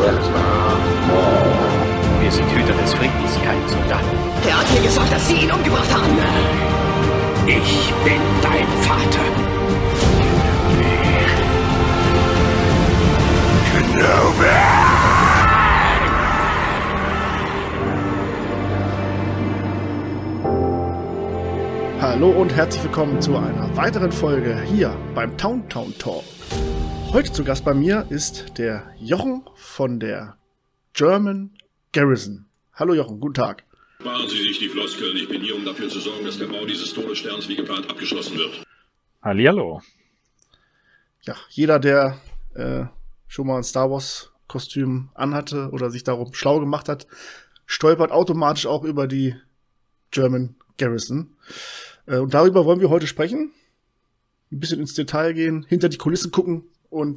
Wir sind Hüter des Friedens, keine Soldaten. Er hat mir gesagt, dass Sie ihn umgebracht haben. Ich bin dein Vater. Hallo und herzlich willkommen zu einer weiteren Folge hier beim Town Talk. Heute zu Gast bei mir ist der Jochen von der German Garrison. Hallo Jochen, guten Tag. Sparen Sie sich die Floskeln. Ich bin hier, um dafür zu sorgen, dass der Bau dieses Todessterns wie geplant abgeschlossen wird. Hallihallo. Ja, jeder, der schon mal ein Star Wars Kostüm anhatte oder sich darum schlau gemacht hat, stolpert automatisch auch über die German Garrison. Und darüber wollen wir heute sprechen. Ein bisschen ins Detail gehen, hinter die Kulissen gucken und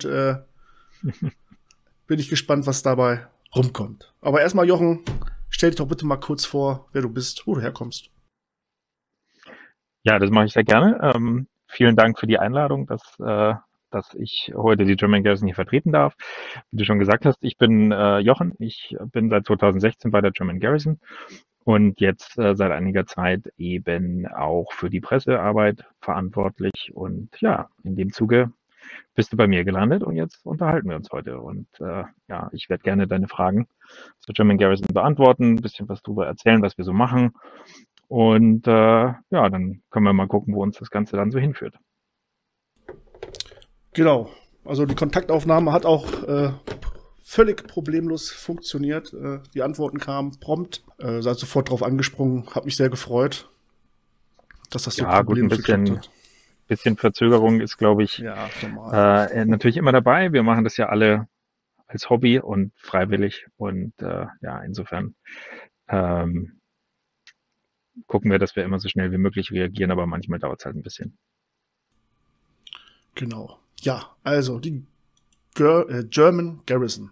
bin ich gespannt, was dabei rumkommt. Aber erstmal, Jochen, stell dich doch bitte mal kurz vor, wer du bist, wo du herkommst. Ja, das mache ich sehr gerne. Vielen Dank für die Einladung, dass ich heute die German Garrison hier vertreten darf. Wie du schon gesagt hast, ich bin Jochen. Ich bin seit 2016 bei der German Garrison und jetzt seit einiger Zeit eben auch für die Pressearbeit verantwortlich. Und ja, in dem Zuge bist du bei mir gelandet und jetzt unterhalten wir uns heute. Und ja, ich werde gerne deine Fragen zur German Garrison beantworten, ein bisschen was darüber erzählen, was wir so machen. Und ja, dann können wir mal gucken, wo uns das Ganze dann so hinführt. Genau, also die Kontaktaufnahme hat auch völlig problemlos funktioniert. Die Antworten kamen prompt. Seid sofort drauf angesprungen, hat mich sehr gefreut, dass das so problemlos geklappt hat. Bisschen Verzögerung ist, glaube ich, ja, normal. Natürlich immer dabei. Wir machen das ja alle als Hobby und freiwillig. Und ja, insofern gucken wir, dass wir immer so schnell wie möglich reagieren, aber manchmal dauert es halt ein bisschen. Genau. Ja, also die German Garrison.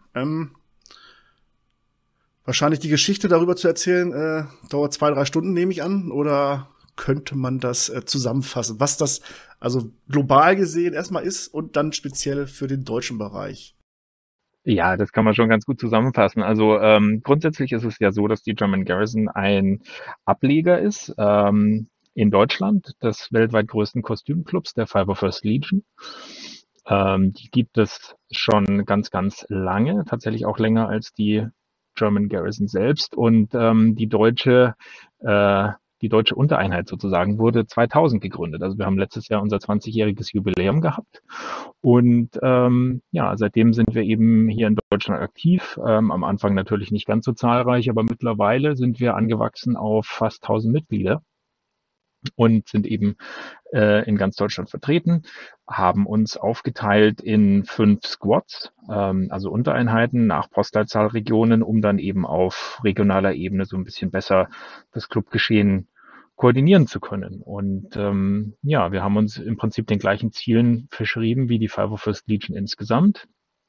Wahrscheinlich die Geschichte darüber zu erzählen, dauert 2-3 Stunden, nehme ich an, oder könnte man das zusammenfassen, was das also global gesehen erstmal ist und dann speziell für den deutschen Bereich? Ja, das kann man schon ganz gut zusammenfassen. Also grundsätzlich ist es ja so, dass die German Garrison ein Ableger ist in Deutschland des weltweit größten Kostümclubs, der 501st Legion. Die gibt es schon ganz, ganz lange, tatsächlich auch länger als die German Garrison selbst. Und die deutsche Untereinheit sozusagen wurde 2000 gegründet. Also wir haben letztes Jahr unser 20-jähriges Jubiläum gehabt. Und ja, seitdem sind wir eben hier in Deutschland aktiv. Am Anfang natürlich nicht ganz so zahlreich, aber mittlerweile sind wir angewachsen auf fast 1000 Mitglieder und sind eben in ganz Deutschland vertreten, haben uns aufgeteilt in 5 Squads, also Untereinheiten nach Postleitzahlregionen, um dann eben auf regionaler Ebene so ein bisschen besser das Clubgeschehen koordinieren zu können. Und ja, wir haben uns im Prinzip den gleichen Zielen verschrieben wie die 501st Legion insgesamt.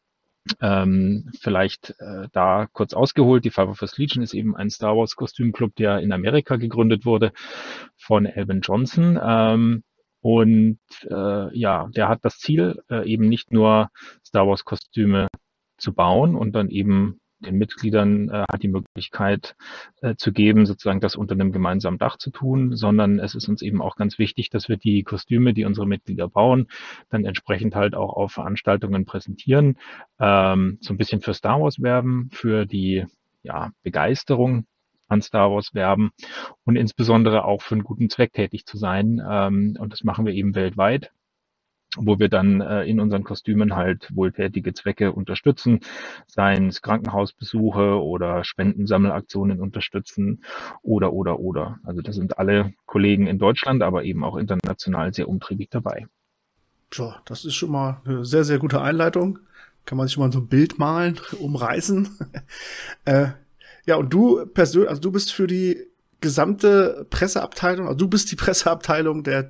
Vielleicht da kurz ausgeholt, die 501st Legion ist eben ein Star Wars Kostümclub, der in Amerika gegründet wurde von Elvin Johnson. Und ja, der hat das Ziel, eben nicht nur Star Wars Kostüme zu bauen und dann eben den Mitgliedern hat die Möglichkeit zu geben, sozusagen das unter einem gemeinsamen Dach zu tun, sondern es ist uns eben auch ganz wichtig, dass wir die Kostüme, die unsere Mitglieder bauen, dann entsprechend halt auch auf Veranstaltungen präsentieren, so ein bisschen für Star Wars werben, für die Begeisterung an Star Wars werben und insbesondere auch für einen guten Zweck tätig zu sein. Und das machen wir eben weltweit, wo wir dann in unseren Kostümen halt wohltätige Zwecke unterstützen, seien es Krankenhausbesuche oder Spendensammelaktionen unterstützen oder. Also das sind alle Kollegen in Deutschland, aber eben auch international sehr umtriebig dabei. So, das ist schon mal eine sehr, sehr gute Einleitung. Kann man sich schon mal so ein Bild malen, umreißen. Ja, und du persönlich, also du bist für die gesamte Presseabteilung, also du bist die Presseabteilung der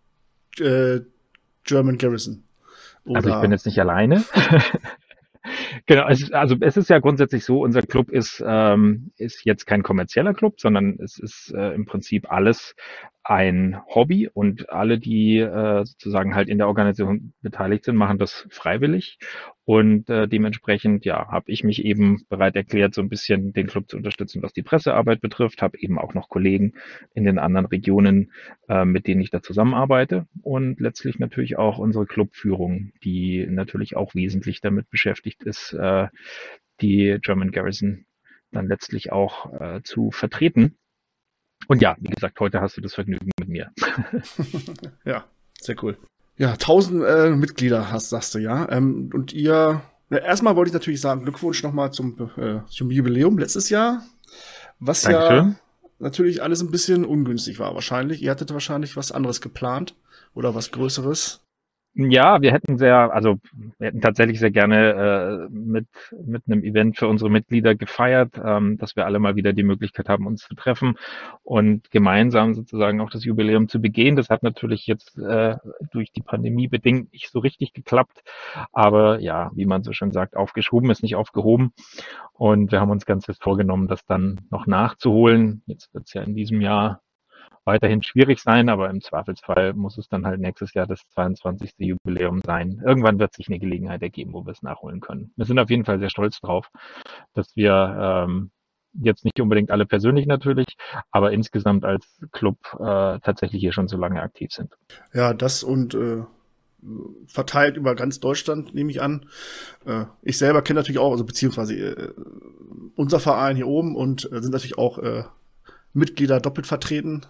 German Garrison. Oder? Also ich bin jetzt nicht alleine. Genau, also es ist ja grundsätzlich so, unser Club ist jetzt kein kommerzieller Club, sondern es ist im Prinzip alles ein Hobby und alle, die sozusagen halt in der Organisation beteiligt sind, machen das freiwillig. Und dementsprechend, ja, habe ich mich eben bereit erklärt, so ein bisschen den Club zu unterstützen, was die Pressearbeit betrifft. Habe eben auch noch Kollegen in den anderen Regionen, mit denen ich da zusammenarbeite. Und letztlich natürlich auch unsere Clubführung, die natürlich auch wesentlich damit beschäftigt ist, die German Garrison dann letztlich auch zu vertreten. Und ja, wie gesagt, heute hast du das Vergnügen mit mir. Ja, sehr cool. Ja, 1000 Mitglieder sagst du, ja. Und ihr, erstmal wollte ich natürlich sagen, Glückwunsch nochmal zum Jubiläum letztes Jahr, was Dankeschön. ja natürlich alles ein bisschen ungünstig war wahrscheinlich. Ihr hattet wahrscheinlich was anderes geplant oder was Größeres. Ja, wir hätten tatsächlich sehr gerne mit einem Event für unsere Mitglieder gefeiert, dass wir alle mal wieder die Möglichkeit haben, uns zu treffen und gemeinsam sozusagen auch das Jubiläum zu begehen. Das hat natürlich jetzt durch die Pandemie bedingt nicht so richtig geklappt, aber ja, wie man so schön sagt, aufgeschoben ist nicht aufgehoben. Und wir haben uns ganz fest vorgenommen, das dann noch nachzuholen. Jetzt wird es ja in diesem Jahr weiterhin schwierig sein, aber im Zweifelsfall muss es dann halt nächstes Jahr das 22. Jubiläum sein. Irgendwann wird sich eine Gelegenheit ergeben, wo wir es nachholen können. Wir sind auf jeden Fall sehr stolz drauf, dass wir jetzt nicht unbedingt alle persönlich natürlich, aber insgesamt als Club tatsächlich hier schon so lange aktiv sind. Ja, das und verteilt über ganz Deutschland, nehme ich an. Ich selber kenne natürlich auch, also beziehungsweise unser Verein hier oben und sind natürlich auch Mitglieder doppelt vertreten.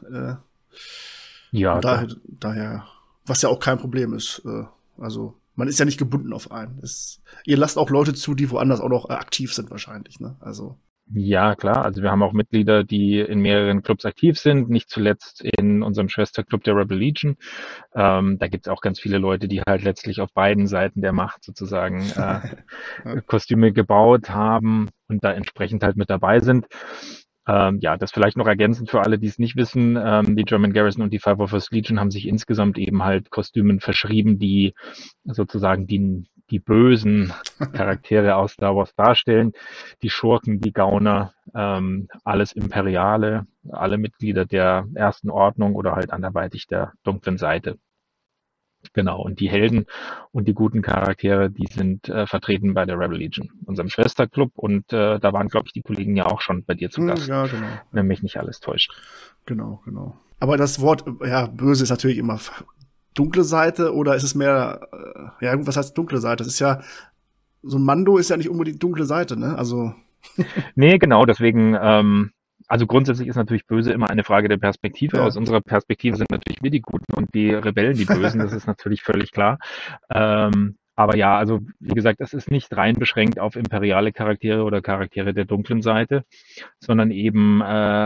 Ja, daher, was ja auch kein Problem ist. Also man ist ja nicht gebunden auf einen. Ihr lasst auch Leute zu, die woanders auch noch aktiv sind wahrscheinlich. Ne? Also ja, klar. Also wir haben auch Mitglieder, die in mehreren Clubs aktiv sind, nicht zuletzt in unserem Schwesterclub der Rebel Legion. Da gibt es auch ganz viele Leute, die halt letztlich auf beiden Seiten der Macht sozusagen Kostüme gebaut haben und da entsprechend halt mit dabei sind. Ja, das vielleicht noch ergänzend für alle, die es nicht wissen. Die German Garrison und die 501st Legion haben sich insgesamt eben halt Kostümen verschrieben, die sozusagen die bösen Charaktere aus Star Wars darstellen. Die Schurken, die Gauner, alles Imperiale, alle Mitglieder der Ersten Ordnung oder halt anderweitig der dunklen Seite. Genau, und die Helden und die guten Charaktere, die sind vertreten bei der Rebel Legion, unserem Schwesterclub. Und da waren, glaube ich, die Kollegen ja auch schon bei dir zu Gast. Ja, genau. Wenn mich nicht alles täuscht. Genau. Aber das Wort, ja, böse ist natürlich immer dunkle Seite oder ist es mehr, ja, was heißt dunkle Seite? Das ist ja, so ein Mando ist ja nicht unbedingt dunkle Seite, ne? Also. Nee, genau, deswegen, also grundsätzlich ist natürlich böse immer eine Frage der Perspektive. Ja. Aus unserer Perspektive sind natürlich wir die Guten und die Rebellen die Bösen, das ist natürlich völlig klar. Aber ja, also wie gesagt, es ist nicht rein beschränkt auf imperiale Charaktere oder Charaktere der dunklen Seite, sondern eben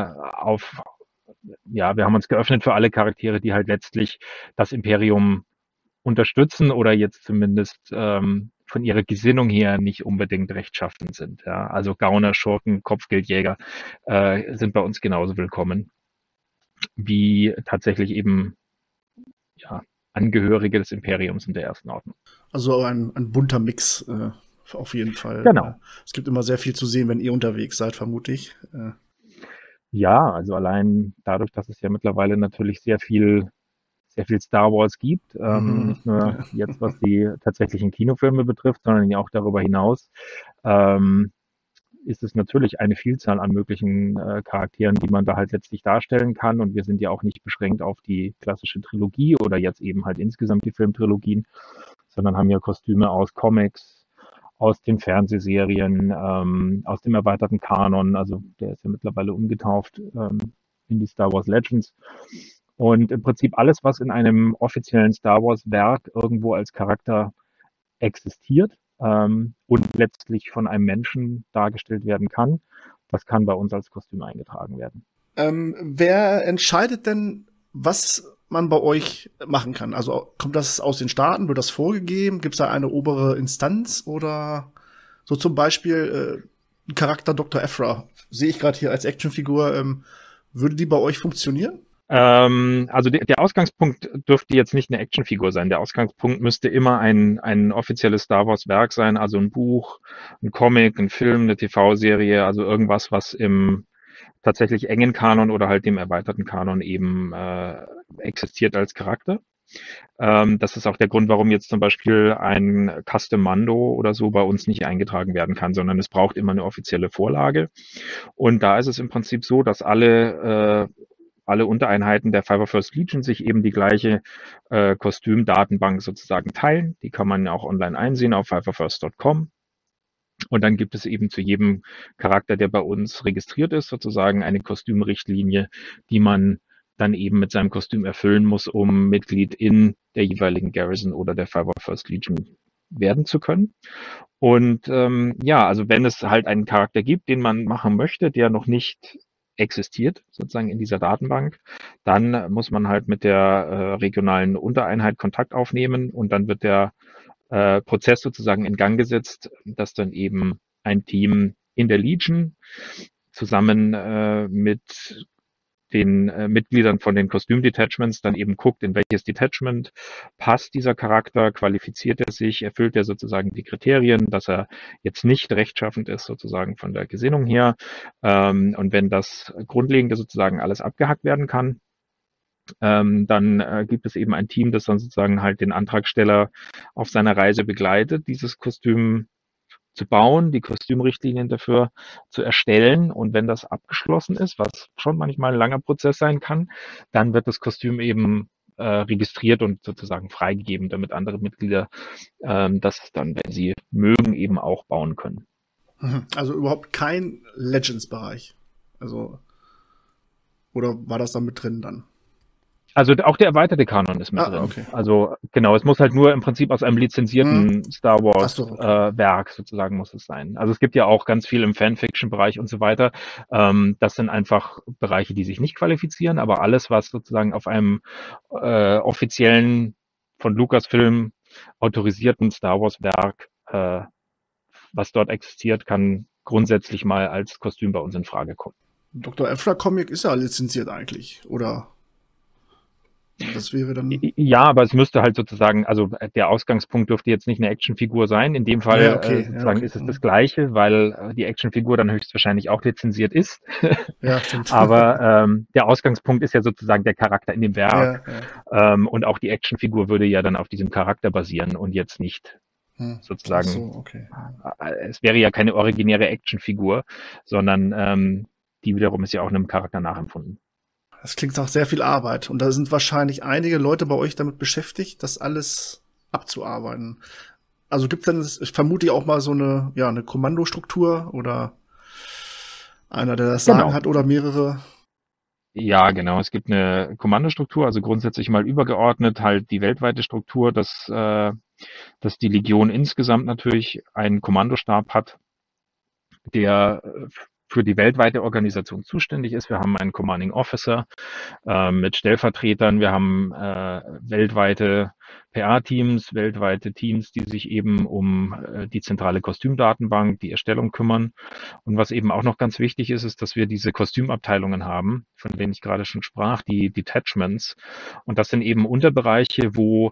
ja, wir haben uns geöffnet für alle Charaktere, die halt letztlich das Imperium unterstützen oder jetzt zumindest von ihrer Gesinnung her nicht unbedingt rechtschaffend sind. Ja. Also Gauner, Schurken, Kopfgeldjäger sind bei uns genauso willkommen wie tatsächlich eben ja, Angehörige des Imperiums in der Ersten Ordnung. Also ein bunter Mix auf jeden Fall. Genau. Es gibt immer sehr viel zu sehen, wenn ihr unterwegs seid, vermute ich. Ja, also allein dadurch, dass es ja mittlerweile natürlich sehr viel Star Wars gibt, nicht nur jetzt, was die tatsächlichen Kinofilme betrifft, sondern ja auch darüber hinaus, ist es natürlich eine Vielzahl an möglichen Charakteren, die man da halt letztlich darstellen kann. Und wir sind ja auch nicht beschränkt auf die klassische Trilogie oder jetzt eben halt insgesamt die Filmtrilogien, sondern haben ja Kostüme aus Comics, aus den Fernsehserien, aus dem erweiterten Kanon, also der ist ja mittlerweile umgetauft in die Star Wars Legends. Und im Prinzip alles, was in einem offiziellen Star Wars-Werk irgendwo als Charakter existiert und letztlich von einem Menschen dargestellt werden kann, das kann bei uns als Kostüm eingetragen werden. Wer entscheidet denn, was man bei euch machen kann? Also kommt das aus den Staaten? Wird das vorgegeben? Gibt es da eine obere Instanz? Oder so zum Beispiel ein Charakter Dr. Aphra, sehe ich gerade hier als Actionfigur, würde die bei euch funktionieren? Also der Ausgangspunkt dürfte jetzt nicht eine Actionfigur sein. Der Ausgangspunkt müsste immer ein offizielles Star Wars Werk sein, also ein Buch, ein Comic, ein Film, eine TV-Serie, also irgendwas, was im tatsächlich engen Kanon oder halt dem erweiterten Kanon eben existiert als Charakter. Das ist auch der Grund, warum jetzt zum Beispiel ein Custom Mando oder so bei uns nicht eingetragen werden kann, sondern es braucht immer eine offizielle Vorlage. Und da ist es im Prinzip so, dass alle Untereinheiten der Fiverr First Legion sich eben die gleiche Kostümdatenbank sozusagen teilen. Die kann man ja auch online einsehen auf fiverrfirst.com. Und dann gibt es eben zu jedem Charakter, der bei uns registriert ist, sozusagen eine Kostümrichtlinie, die man dann eben mit seinem Kostüm erfüllen muss, um Mitglied in der jeweiligen Garrison oder der Fiverr First Legion werden zu können. Und also wenn es halt einen Charakter gibt, den man machen möchte, der noch nicht existiert, sozusagen in dieser Datenbank, dann muss man halt mit der regionalen Untereinheit Kontakt aufnehmen und dann wird der Prozess sozusagen in Gang gesetzt, dass dann eben ein Team in der Legion zusammen mit den Mitgliedern von den Kostüm-Detachments dann eben guckt, in welches Detachment passt dieser Charakter, qualifiziert er sich, erfüllt er sozusagen die Kriterien, dass er jetzt nicht rechtschaffend ist, sozusagen von der Gesinnung her. Und wenn das Grundlegende sozusagen alles abgehackt werden kann, dann gibt es eben ein Team, das dann sozusagen halt den Antragsteller auf seiner Reise begleitet, dieses Kostüm zu bauen, die Kostümrichtlinien dafür zu erstellen. Und wenn das abgeschlossen ist, was schon manchmal ein langer Prozess sein kann, dann wird das Kostüm eben registriert und sozusagen freigegeben, damit andere Mitglieder das dann, wenn sie mögen, eben auch bauen können. Also überhaupt kein Legends-Bereich. Also, oder war das da mit drin dann? Also auch der erweiterte Kanon ist mit drin. Okay. Also genau, es muss halt nur im Prinzip aus einem lizenzierten Star Wars Werk sozusagen muss es sein. Also es gibt ja auch ganz viel im Fanfiction-Bereich und so weiter. Das sind einfach Bereiche, die sich nicht qualifizieren, aber alles, was sozusagen auf einem offiziellen von Lucasfilm autorisierten Star Wars Werk, was dort existiert, kann grundsätzlich mal als Kostüm bei uns in Frage kommen. Dr. Aphra Comic ist ja lizenziert eigentlich, oder? Das wäre dann. Ja, aber es müsste halt sozusagen, also der Ausgangspunkt dürfte jetzt nicht eine Actionfigur sein. In dem Fall sozusagen ist es das Gleiche, weil die Actionfigur dann höchstwahrscheinlich auch lizenziert ist. Ja, stimmt. Aber der Ausgangspunkt ist ja sozusagen der Charakter in dem Werk. Ja. Und auch die Actionfigur würde ja dann auf diesem Charakter basieren und jetzt nicht sozusagen. So, okay. Es wäre ja keine originäre Actionfigur, sondern die wiederum ist ja auch einem Charakter nachempfunden. Das klingt nach sehr viel Arbeit. Und da sind wahrscheinlich einige Leute bei euch damit beschäftigt, das alles abzuarbeiten. Also gibt es dann, ich vermute auch mal so eine Kommandostruktur oder einer, der das Sagen hat oder mehrere? Ja, genau. Es gibt eine Kommandostruktur, also grundsätzlich mal übergeordnet halt die weltweite Struktur, dass die Legion insgesamt natürlich einen Kommandostab hat, der für die weltweite Organisation zuständig ist. Wir haben einen Commanding Officer mit Stellvertretern. Wir haben weltweite PA-Teams, weltweite Teams, die sich eben um die zentrale Kostümdatenbank, die Erstellung kümmern. Und was eben auch noch ganz wichtig ist, ist, dass wir diese Kostümabteilungen haben, von denen ich gerade schon sprach, die Detachments. Und das sind eben Unterbereiche, wo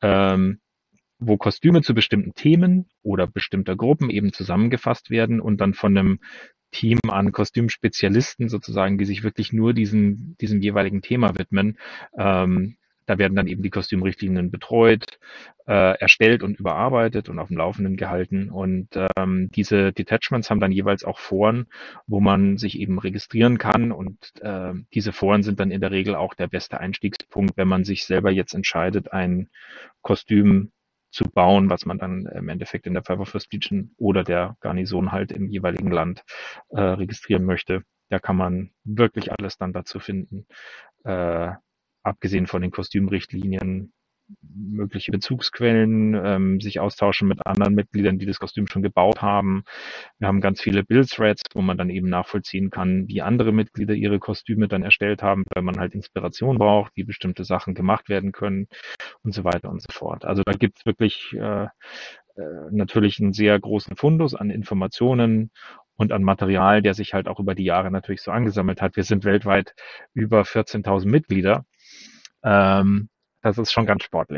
Kostüme zu bestimmten Themen oder bestimmter Gruppen eben zusammengefasst werden und dann von einem Team an Kostümspezialisten sozusagen, die sich wirklich nur diesem jeweiligen Thema widmen. Da werden dann eben die Kostümrichtlinien betreut, erstellt und überarbeitet und auf dem Laufenden gehalten. Und diese Detachments haben dann jeweils auch Foren, wo man sich eben registrieren kann. Und diese Foren sind dann in der Regel auch der beste Einstiegspunkt, wenn man sich selber jetzt entscheidet, ein Kostüm zu bauen, was man dann im Endeffekt in der Fiverr First Legion oder der Garnison halt im jeweiligen Land registrieren möchte. Da kann man wirklich alles dann dazu finden, abgesehen von den Kostümrichtlinien, mögliche Bezugsquellen, sich austauschen mit anderen Mitgliedern, die das Kostüm schon gebaut haben. Wir haben ganz viele Build-Threads, wo man dann eben nachvollziehen kann, wie andere Mitglieder ihre Kostüme dann erstellt haben, weil man halt Inspiration braucht, wie bestimmte Sachen gemacht werden können und so weiter und so fort. Also da gibt's wirklich natürlich einen sehr großen Fundus an Informationen und an Material, der sich halt auch über die Jahre natürlich so angesammelt hat. Wir sind weltweit über 14.000 Mitglieder. Das ist schon ganz sportlich.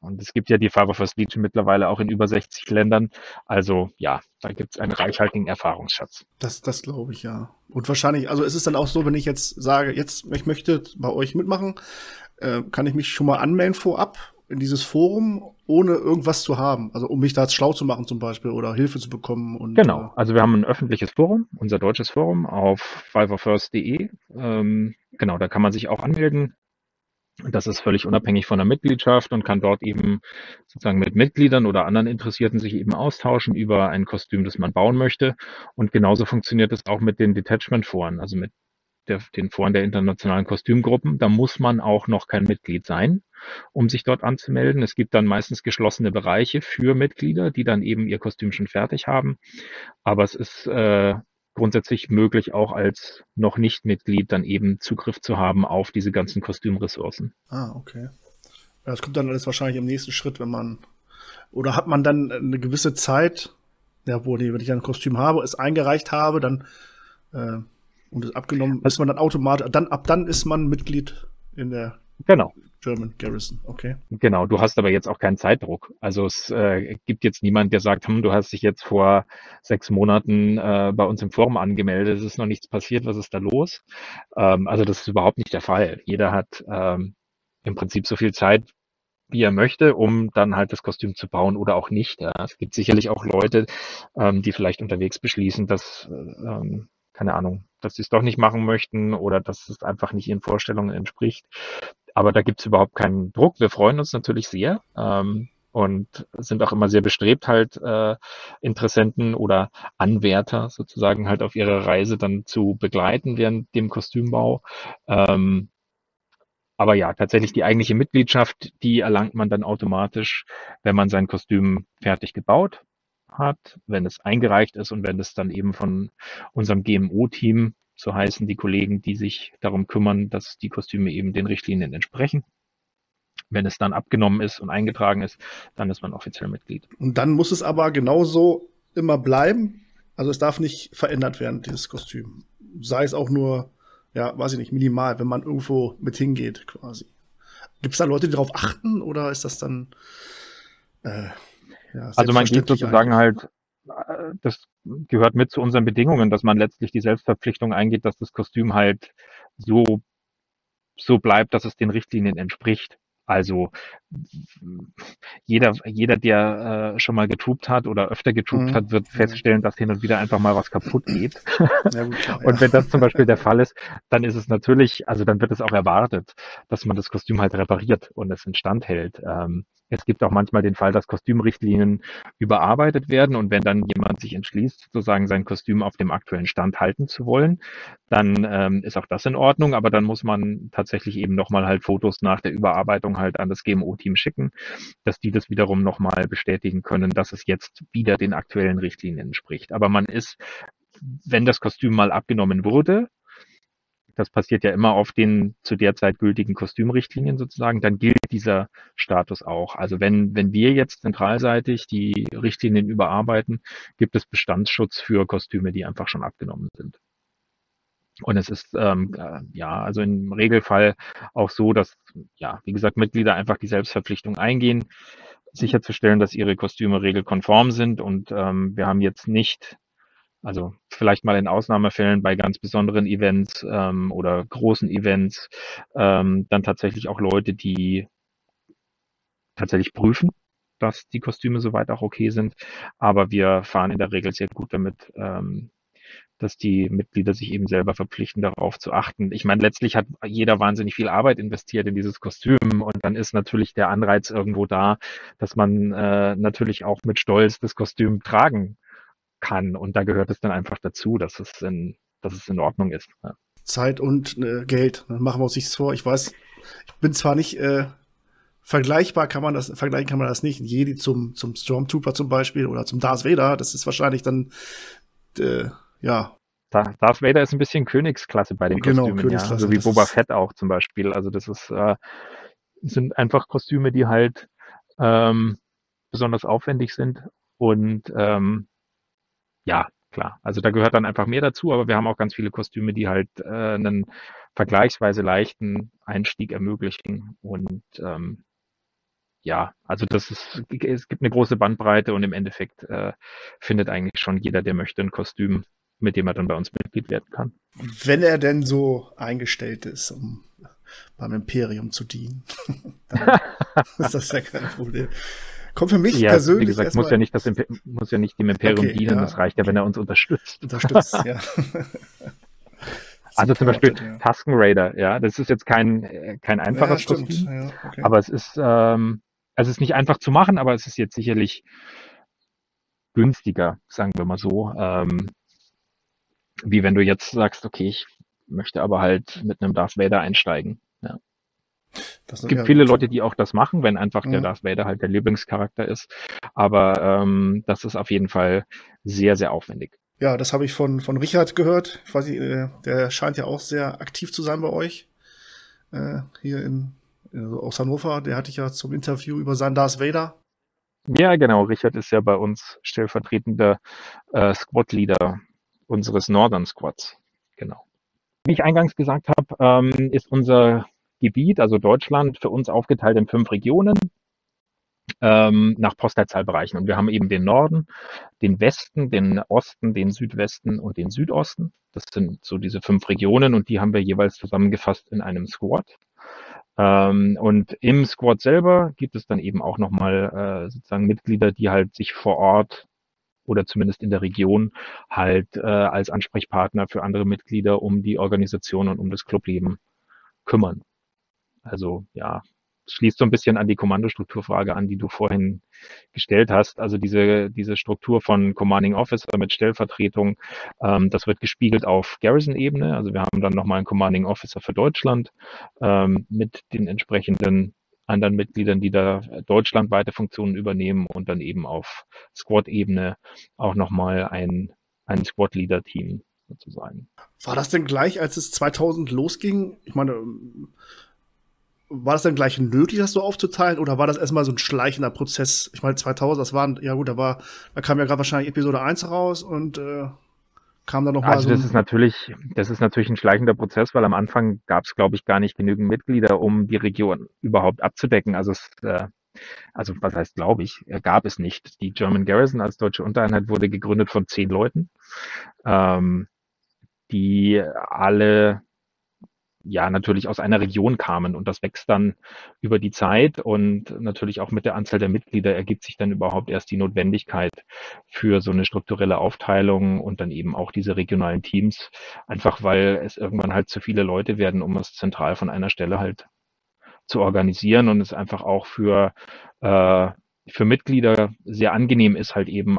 Und es gibt ja die Fiber First Legion mittlerweile auch in über 60 Ländern. Also ja, da gibt es einen reichhaltigen Erfahrungsschatz. Das glaube ich, ja. Und wahrscheinlich, also ist es dann auch so, wenn ich jetzt sage, ich möchte bei euch mitmachen, kann ich mich schon mal anmelden vorab in dieses Forum, ohne irgendwas zu haben. Also um mich da jetzt schlau zu machen zum Beispiel oder Hilfe zu bekommen. Und, genau, also wir haben ein öffentliches Forum, unser deutsches Forum auf fiberfirst.de. Genau, da kann man sich auch anmelden. Das ist völlig unabhängig von der Mitgliedschaft und kann dort eben sozusagen mit Mitgliedern oder anderen Interessierten sich eben austauschen über ein Kostüm, das man bauen möchte. Und genauso funktioniert es auch mit den Detachment-Foren, also mit den Foren der internationalen Kostümgruppen. Da muss man auch noch kein Mitglied sein, um sich dort anzumelden. Es gibt dann meistens geschlossene Bereiche für Mitglieder, die dann eben ihr Kostüm schon fertig haben. Aber es ist grundsätzlich möglich, auch als noch nicht Mitglied dann eben Zugriff zu haben auf diese ganzen Kostümressourcen. Ah, okay. Ja, das kommt dann alles wahrscheinlich im nächsten Schritt, wenn man, oder hat man dann eine gewisse Zeit, ja, wenn ich ein Kostüm habe, es eingereicht habe, dann und es abgenommen, ist man dann automatisch, ab dann ist man Mitglied in der Genau. German Garrison, okay. Genau, du hast aber jetzt auch keinen Zeitdruck. Also es gibt jetzt niemand, der sagt, du hast dich jetzt vor 6 Monaten bei uns im Forum angemeldet, es ist noch nichts passiert, was ist da los? Also das ist überhaupt nicht der Fall. Jeder hat im Prinzip so viel Zeit, wie er möchte, um dann halt das Kostüm zu bauen oder auch nicht. Ja. Es gibt sicherlich auch Leute, die vielleicht unterwegs beschließen, dass keine Ahnung, dass sie es doch nicht machen möchten oder dass es einfach nicht ihren Vorstellungen entspricht. Aber da gibt es überhaupt keinen Druck. Wir freuen uns natürlich sehr und sind auch immer sehr bestrebt, halt Interessenten oder Anwärter sozusagen halt auf ihrer Reise dann zu begleiten während dem Kostümbau. Aber ja, tatsächlich die eigentliche Mitgliedschaft, die erlangt man dann automatisch, wenn man sein Kostüm fertig gebaut hat, wenn es eingereicht ist und wenn es dann eben von unserem GMO-Team, so heißen die Kollegen, die sich darum kümmern, dass die Kostüme eben den Richtlinien entsprechen. Wenn es dann abgenommen ist und eingetragen ist, dann ist man offiziell Mitglied. Und dann muss es aber genauso immer bleiben. Also es darf nicht verändert werden, dieses Kostüm. Sei es auch nur, ja, weiß ich nicht, minimal, wenn man irgendwo mit hingeht quasi. Gibt es da Leute, die darauf achten oder ist das dann ja, also man geht sozusagen halt, das gehört mit zu unseren Bedingungen, dass man letztlich die Selbstverpflichtung eingeht, dass das Kostüm halt so bleibt, dass es den Richtlinien entspricht. Also jeder, der schon mal getubt hat oder öfter getubt hat, wird feststellen, dass hin und wieder einfach mal was kaputt geht. Ja, gut, klar, ja. Und wenn das zum Beispiel der Fall ist, dann ist es natürlich, also dann wird es auch erwartet, dass man das Kostüm halt repariert und es instand hält. Es gibt auch manchmal den Fall, dass Kostümrichtlinien überarbeitet werden und wenn dann jemand sich entschließt, sozusagen sein Kostüm auf dem aktuellen Stand halten zu wollen, dann ist auch das in Ordnung, aber dann muss man tatsächlich eben nochmal halt Fotos nach der Überarbeitung halt an das GMO-Team schicken, dass die das wiederum nochmal bestätigen können, dass es jetzt wieder den aktuellen Richtlinien entspricht. Aber man ist, wenn das Kostüm mal abgenommen wurde, das passiert ja immer auf den zu der Zeit gültigen Kostümrichtlinien sozusagen, dann gilt dieser Status auch. Also wenn wir jetzt zentralseitig die Richtlinien überarbeiten, gibt es Bestandsschutz für Kostüme, die einfach schon abgenommen sind. Und es ist ja also im Regelfall auch so, dass ja wie gesagt Mitglieder einfach die Selbstverpflichtung eingehen, sicherzustellen, dass ihre Kostüme regelkonform sind. Und wir haben jetzt nicht, also vielleicht mal in Ausnahmefällen bei ganz besonderen Events oder großen Events, dann tatsächlich auch Leute, die tatsächlich prüfen, dass die Kostüme soweit auch okay sind. Aber wir fahren in der Regel sehr gut damit, dass die Mitglieder sich eben selber verpflichten, darauf zu achten. Ich meine, letztlich hat jeder wahnsinnig viel Arbeit investiert in dieses Kostüm und dann ist natürlich der Anreiz irgendwo da, dass man natürlich auch mit Stolz das Kostüm tragen kann. Und da gehört es dann einfach dazu, dass es in Ordnung ist. Ja. Zeit und Geld. Dann machen wir uns nichts vor. Ich weiß, ich bin zwar nicht vergleichen kann man das nicht. Ein Jedi zum Stormtrooper zum Beispiel oder zum Darth Vader, das ist wahrscheinlich dann ja. Darth Vader ist ein bisschen Königsklasse bei den Kostümen, Königsklasse, ja. So wie Boba Fett auch zum Beispiel. Also das sind einfach Kostüme, die halt besonders aufwendig sind und ja, klar. Also da gehört dann einfach mehr dazu, aber wir haben auch ganz viele Kostüme, die halt einen vergleichsweise leichten Einstieg ermöglichen und ja, also es gibt eine große Bandbreite und im Endeffekt findet eigentlich schon jeder, der möchte, ein Kostüm, mit dem er dann bei uns Mitglied werden kann. Wenn er denn so eingestellt ist, um beim Imperium zu dienen, dann ist das ja kein Problem. Kommt für mich Ja, persönlich wie gesagt, muss ja nicht dem Imperium Okay, dienen, ja. das reicht ja, wenn er uns unterstützt. unterstützt, ja. Also zum Beispiel Supported, ja. Tusken Raider, ja, das ist jetzt kein Ja, einfaches stimmt. Kostüm, Ja, okay. aber es ist nicht einfach zu machen, aber es ist jetzt sicherlich günstiger, sagen wir mal so, wie wenn du jetzt sagst, okay, ich möchte aber halt mit einem Darth Vader einsteigen. Ja. Das, Es gibt ja, viele gut. Leute, die auch das machen, wenn einfach der Mhm. Darth Vader halt der Lieblingscharakter ist, aber das ist auf jeden Fall sehr, sehr aufwendig. Ja, das habe ich von Richard gehört. Ich weiß nicht, der scheint ja auch sehr aktiv zu sein bei euch. Hier aus Hannover. Der hatte ich ja zum Interview über seinen Darth Vader. Ja, genau, Richard ist ja bei uns stellvertretender Squad-Leader unseres Northern Squads. Genau. Wie ich eingangs gesagt habe, ist unser Gebiet, also Deutschland, für uns aufgeteilt in 5 Regionen nach Postleitzahlbereichen. Und wir haben eben den Norden, den Westen, den Osten, den Südwesten und den Südosten. Das sind so diese 5 Regionen und die haben wir jeweils zusammengefasst in einem Squad. Und im Squad selber gibt es dann eben auch nochmal sozusagen Mitglieder, die halt sich vor Ort oder zumindest in der Region halt als Ansprechpartner für andere Mitglieder um die Organisation und um das Clubleben kümmern. Also ja, schließt so ein bisschen an die Kommandostrukturfrage an, die du vorhin gestellt hast. Also diese Struktur von Commanding Officer mit Stellvertretung, das wird gespiegelt auf Garrison-Ebene. Also wir haben dann nochmal einen Commanding Officer für Deutschland mit den entsprechenden anderen Mitgliedern, die da deutschlandweite Funktionen übernehmen und dann eben auf Squad-Ebene auch nochmal ein Squad-Leader-Team sozusagen. War das denn gleich, als es 2000 losging? Ich meine, war das dann gleich nötig, das so aufzuteilen, oder war das erstmal so ein schleichender Prozess? Ich meine, 2000, das waren, ja gut, da kam ja gerade wahrscheinlich Episode 1 raus und kam dann nochmal Also das ist natürlich ein schleichender Prozess, weil am Anfang gab es, glaube ich, gar nicht genügend Mitglieder, um die Region überhaupt abzudecken. Also was heißt, glaube ich, gab es nicht. Die German Garrison als deutsche Untereinheit wurde gegründet von 10 Leuten, die alle ja natürlich aus einer Region kamen und das wächst dann über die Zeit und natürlich auch mit der Anzahl der Mitglieder ergibt sich dann überhaupt erst die Notwendigkeit für so eine strukturelle Aufteilung und dann eben auch diese regionalen Teams, einfach weil es irgendwann halt zu viele Leute werden, um es zentral von einer Stelle halt zu organisieren und es einfach auch für Mitglieder sehr angenehm ist, halt eben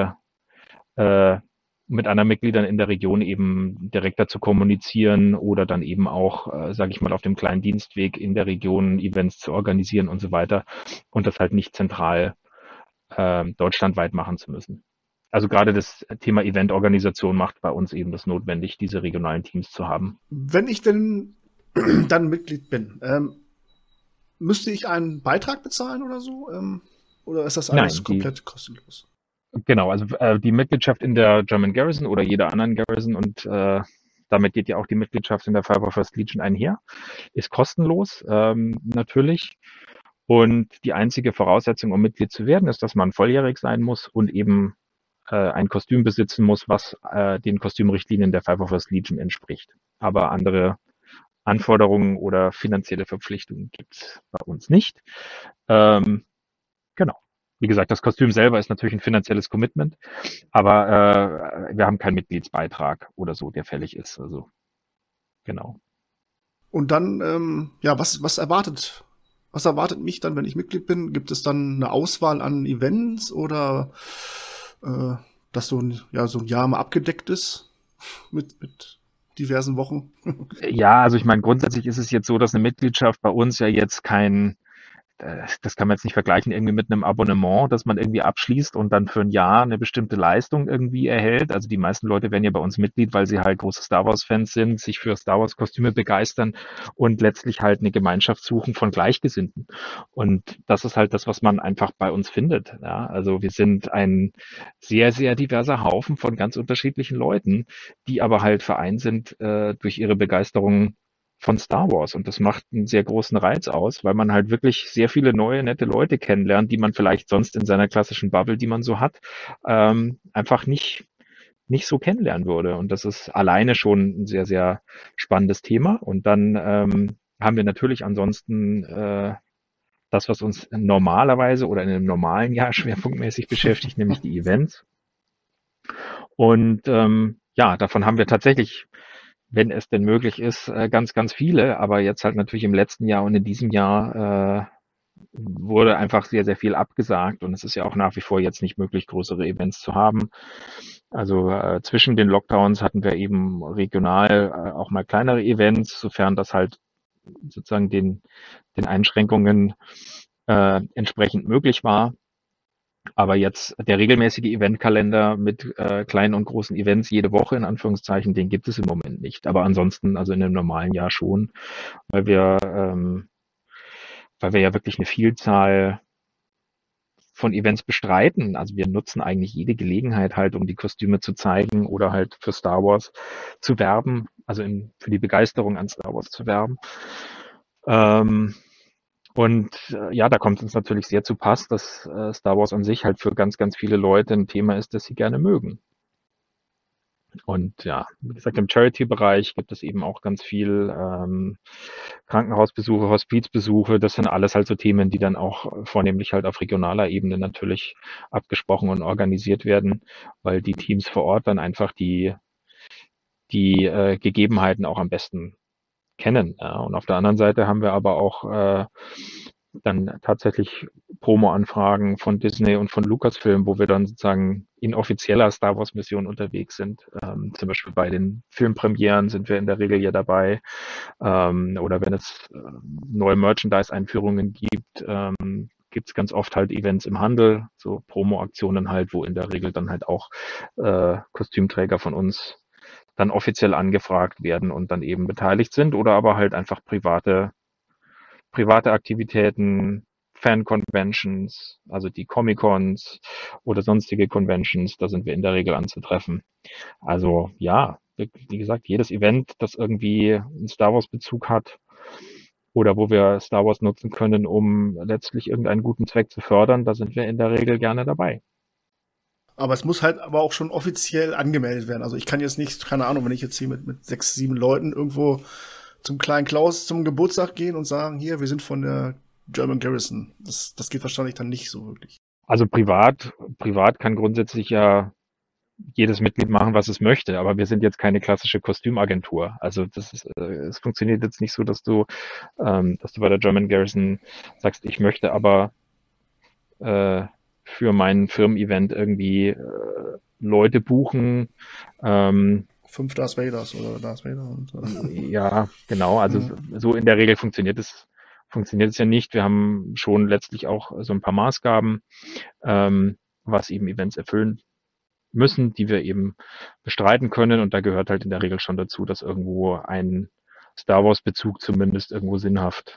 mit anderen Mitgliedern in der Region eben direkter zu kommunizieren oder dann eben auch, sage ich mal, auf dem kleinen Dienstweg in der Region Events zu organisieren und so weiter und das halt nicht zentral deutschlandweit machen zu müssen. Also gerade das Thema Eventorganisation macht bei uns eben das notwendig, diese regionalen Teams zu haben. Wenn ich denn dann Mitglied bin, müsste ich einen Beitrag bezahlen oder so? Oder ist das alles komplett kostenlos? Genau, also die Mitgliedschaft in der German Garrison oder jeder anderen Garrison und damit geht ja auch die Mitgliedschaft in der 501st Legion einher, ist kostenlos natürlich. Und die einzige Voraussetzung, um Mitglied zu werden, ist, dass man volljährig sein muss und eben ein Kostüm besitzen muss, was den Kostümrichtlinien der 501st Legion entspricht. Aber andere Anforderungen oder finanzielle Verpflichtungen gibt's bei uns nicht. Genau. Wie gesagt, das Kostüm selber ist natürlich ein finanzielles Commitment, aber wir haben keinen Mitgliedsbeitrag oder so, der fällig ist. Also genau. Und dann, ja, was erwartet mich dann, wenn ich Mitglied bin? Gibt es dann eine Auswahl an Events oder dass so ein Jahr mal abgedeckt ist mit diversen Wochen? Ja, also ich meine, grundsätzlich ist es jetzt so, dass eine Mitgliedschaft bei uns ja jetzt das kann man jetzt nicht vergleichen irgendwie mit einem Abonnement, das man irgendwie abschließt und dann für ein Jahr eine bestimmte Leistung irgendwie erhält. Also die meisten Leute werden ja bei uns Mitglied, weil sie halt große Star Wars-Fans sind, sich für Star Wars-Kostüme begeistern und letztlich halt eine Gemeinschaft suchen von Gleichgesinnten. Und das ist halt das, was man einfach bei uns findet. Ja, also wir sind ein sehr, sehr diverser Haufen von ganz unterschiedlichen Leuten, die aber halt vereint sind durch ihre Begeisterung von Star Wars. Und das macht einen sehr großen Reiz aus, weil man halt wirklich sehr viele neue, nette Leute kennenlernt, die man vielleicht sonst in seiner klassischen Bubble, die man so hat, einfach nicht so kennenlernen würde. Und das ist alleine schon ein sehr, sehr spannendes Thema. Und dann haben wir natürlich ansonsten das, was uns normalerweise oder in einem normalen Jahr schwerpunktmäßig beschäftigt, nämlich die Events. Und ja, davon haben wir tatsächlich, wenn es denn möglich ist, ganz, ganz viele. Aber jetzt halt natürlich im letzten Jahr und in diesem Jahr wurde einfach sehr, sehr viel abgesagt. Und es ist ja auch nach wie vor jetzt nicht möglich, größere Events zu haben. Also zwischen den Lockdowns hatten wir eben regional auch mal kleinere Events, sofern das halt sozusagen den Einschränkungen entsprechend möglich war. Aber jetzt der regelmäßige Eventkalender mit kleinen und großen Events jede Woche in Anführungszeichen, den gibt es im Moment nicht. Aber ansonsten, also in einem normalen Jahr schon, weil wir ja wirklich eine Vielzahl von Events bestreiten. Also wir nutzen eigentlich jede Gelegenheit halt, um die Kostüme zu zeigen oder halt für Star Wars zu werben, also für die Begeisterung an Star Wars zu werben. Ja, da kommt es uns natürlich sehr zu Pass, dass Star Wars an sich halt für ganz, ganz viele Leute ein Thema ist, das sie gerne mögen. Und ja, wie gesagt, im Charity-Bereich gibt es eben auch ganz viel Krankenhausbesuche, Hospizbesuche. Das sind alles halt so Themen, die dann auch vornehmlich halt auf regionaler Ebene natürlich abgesprochen und organisiert werden, weil die Teams vor Ort dann einfach die Gegebenheiten auch am besten kennen. Ja. Und auf der anderen Seite haben wir aber auch dann tatsächlich Promo-Anfragen von Disney und von Lucasfilm, wo wir dann sozusagen in offizieller Star Wars-Mission unterwegs sind. Zum Beispiel bei den Filmpremieren sind wir in der Regel ja dabei. Oder wenn es neue Merchandise-Einführungen gibt, gibt es ganz oft halt Events im Handel, so Promo-Aktionen halt, wo in der Regel dann halt auch Kostümträger von uns dann offiziell angefragt werden und dann eben beteiligt sind oder aber halt einfach private Aktivitäten, Fan-Conventions, also die Comic-Cons oder sonstige Conventions, da sind wir in der Regel anzutreffen. Also ja, wie gesagt, jedes Event, das irgendwie einen Star Wars-Bezug hat oder wo wir Star Wars nutzen können, um letztlich irgendeinen guten Zweck zu fördern, da sind wir in der Regel gerne dabei. Aber es muss halt aber auch schon offiziell angemeldet werden. Also ich kann jetzt nicht, keine Ahnung, wenn ich jetzt hier mit 6, 7 Leuten irgendwo zum kleinen Klaus zum Geburtstag gehen und sagen, hier, wir sind von der German Garrison. Das geht wahrscheinlich dann nicht so wirklich. Also privat kann grundsätzlich ja jedes Mitglied machen, was es möchte, aber wir sind jetzt keine klassische Kostümagentur. Also es funktioniert jetzt nicht so, dass du bei der German Garrison sagst, ich möchte aber für mein Firmen-Event irgendwie Leute buchen. 5 Darth Vaders oder Darth Vader. Und so. Ja, genau. Also so in der Regel funktioniert es ja nicht. Wir haben schon letztlich auch so ein paar Maßgaben, was eben Events erfüllen müssen, die wir eben bestreiten können. Und da gehört halt in der Regel schon dazu, dass irgendwo ein Star Wars-Bezug zumindest irgendwo sinnhaft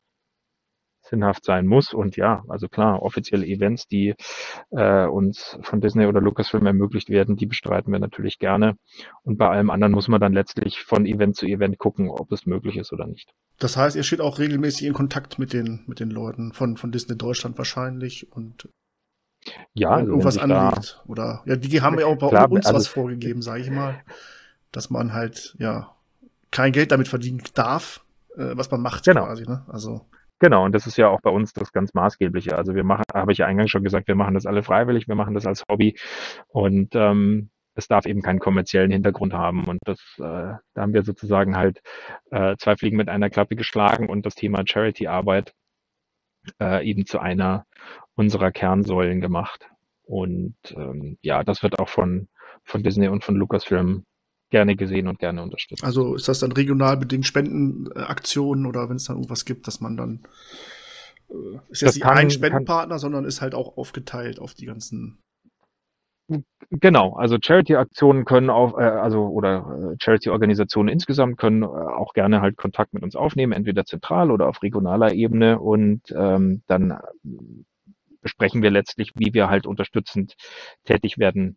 sein muss. Und ja, also klar, offizielle Events, die uns von Disney oder Lucasfilm ermöglicht werden, die bestreiten wir natürlich gerne. Und bei allem anderen muss man dann letztlich von Event zu Event gucken, ob es möglich ist oder nicht. Das heißt, ihr steht auch regelmäßig in Kontakt mit den Leuten von Disney Deutschland wahrscheinlich und ja, also irgendwas anliegt. Oder ja, die haben ja auch bei uns was vorgegeben, sage ich mal, dass man halt ja kein Geld damit verdienen darf, was man macht quasi, ne? Also genau, und das ist ja auch bei uns das ganz Maßgebliche. Also habe ich ja eingangs schon gesagt, wir machen das alle freiwillig, wir machen das als Hobby und es darf eben keinen kommerziellen Hintergrund haben. Und da haben wir sozusagen halt 2 Fliegen mit einer Klappe geschlagen und das Thema Charity-Arbeit eben zu einer unserer Kernsäulen gemacht. Und ja, das wird auch von Disney und von Lucasfilm gerne gesehen und gerne unterstützt. Also ist das dann regional bedingt Spendenaktionen oder wenn es dann irgendwas gibt, dass man dann ist jetzt nicht ein Spendenpartner, sondern ist halt auch aufgeteilt auf die ganzen. Genau, also Charity-Aktionen können auch, oder Charity-Organisationen insgesamt können auch gerne halt Kontakt mit uns aufnehmen, entweder zentral oder auf regionaler Ebene und dann besprechen wir letztlich, wie wir halt unterstützend tätig werden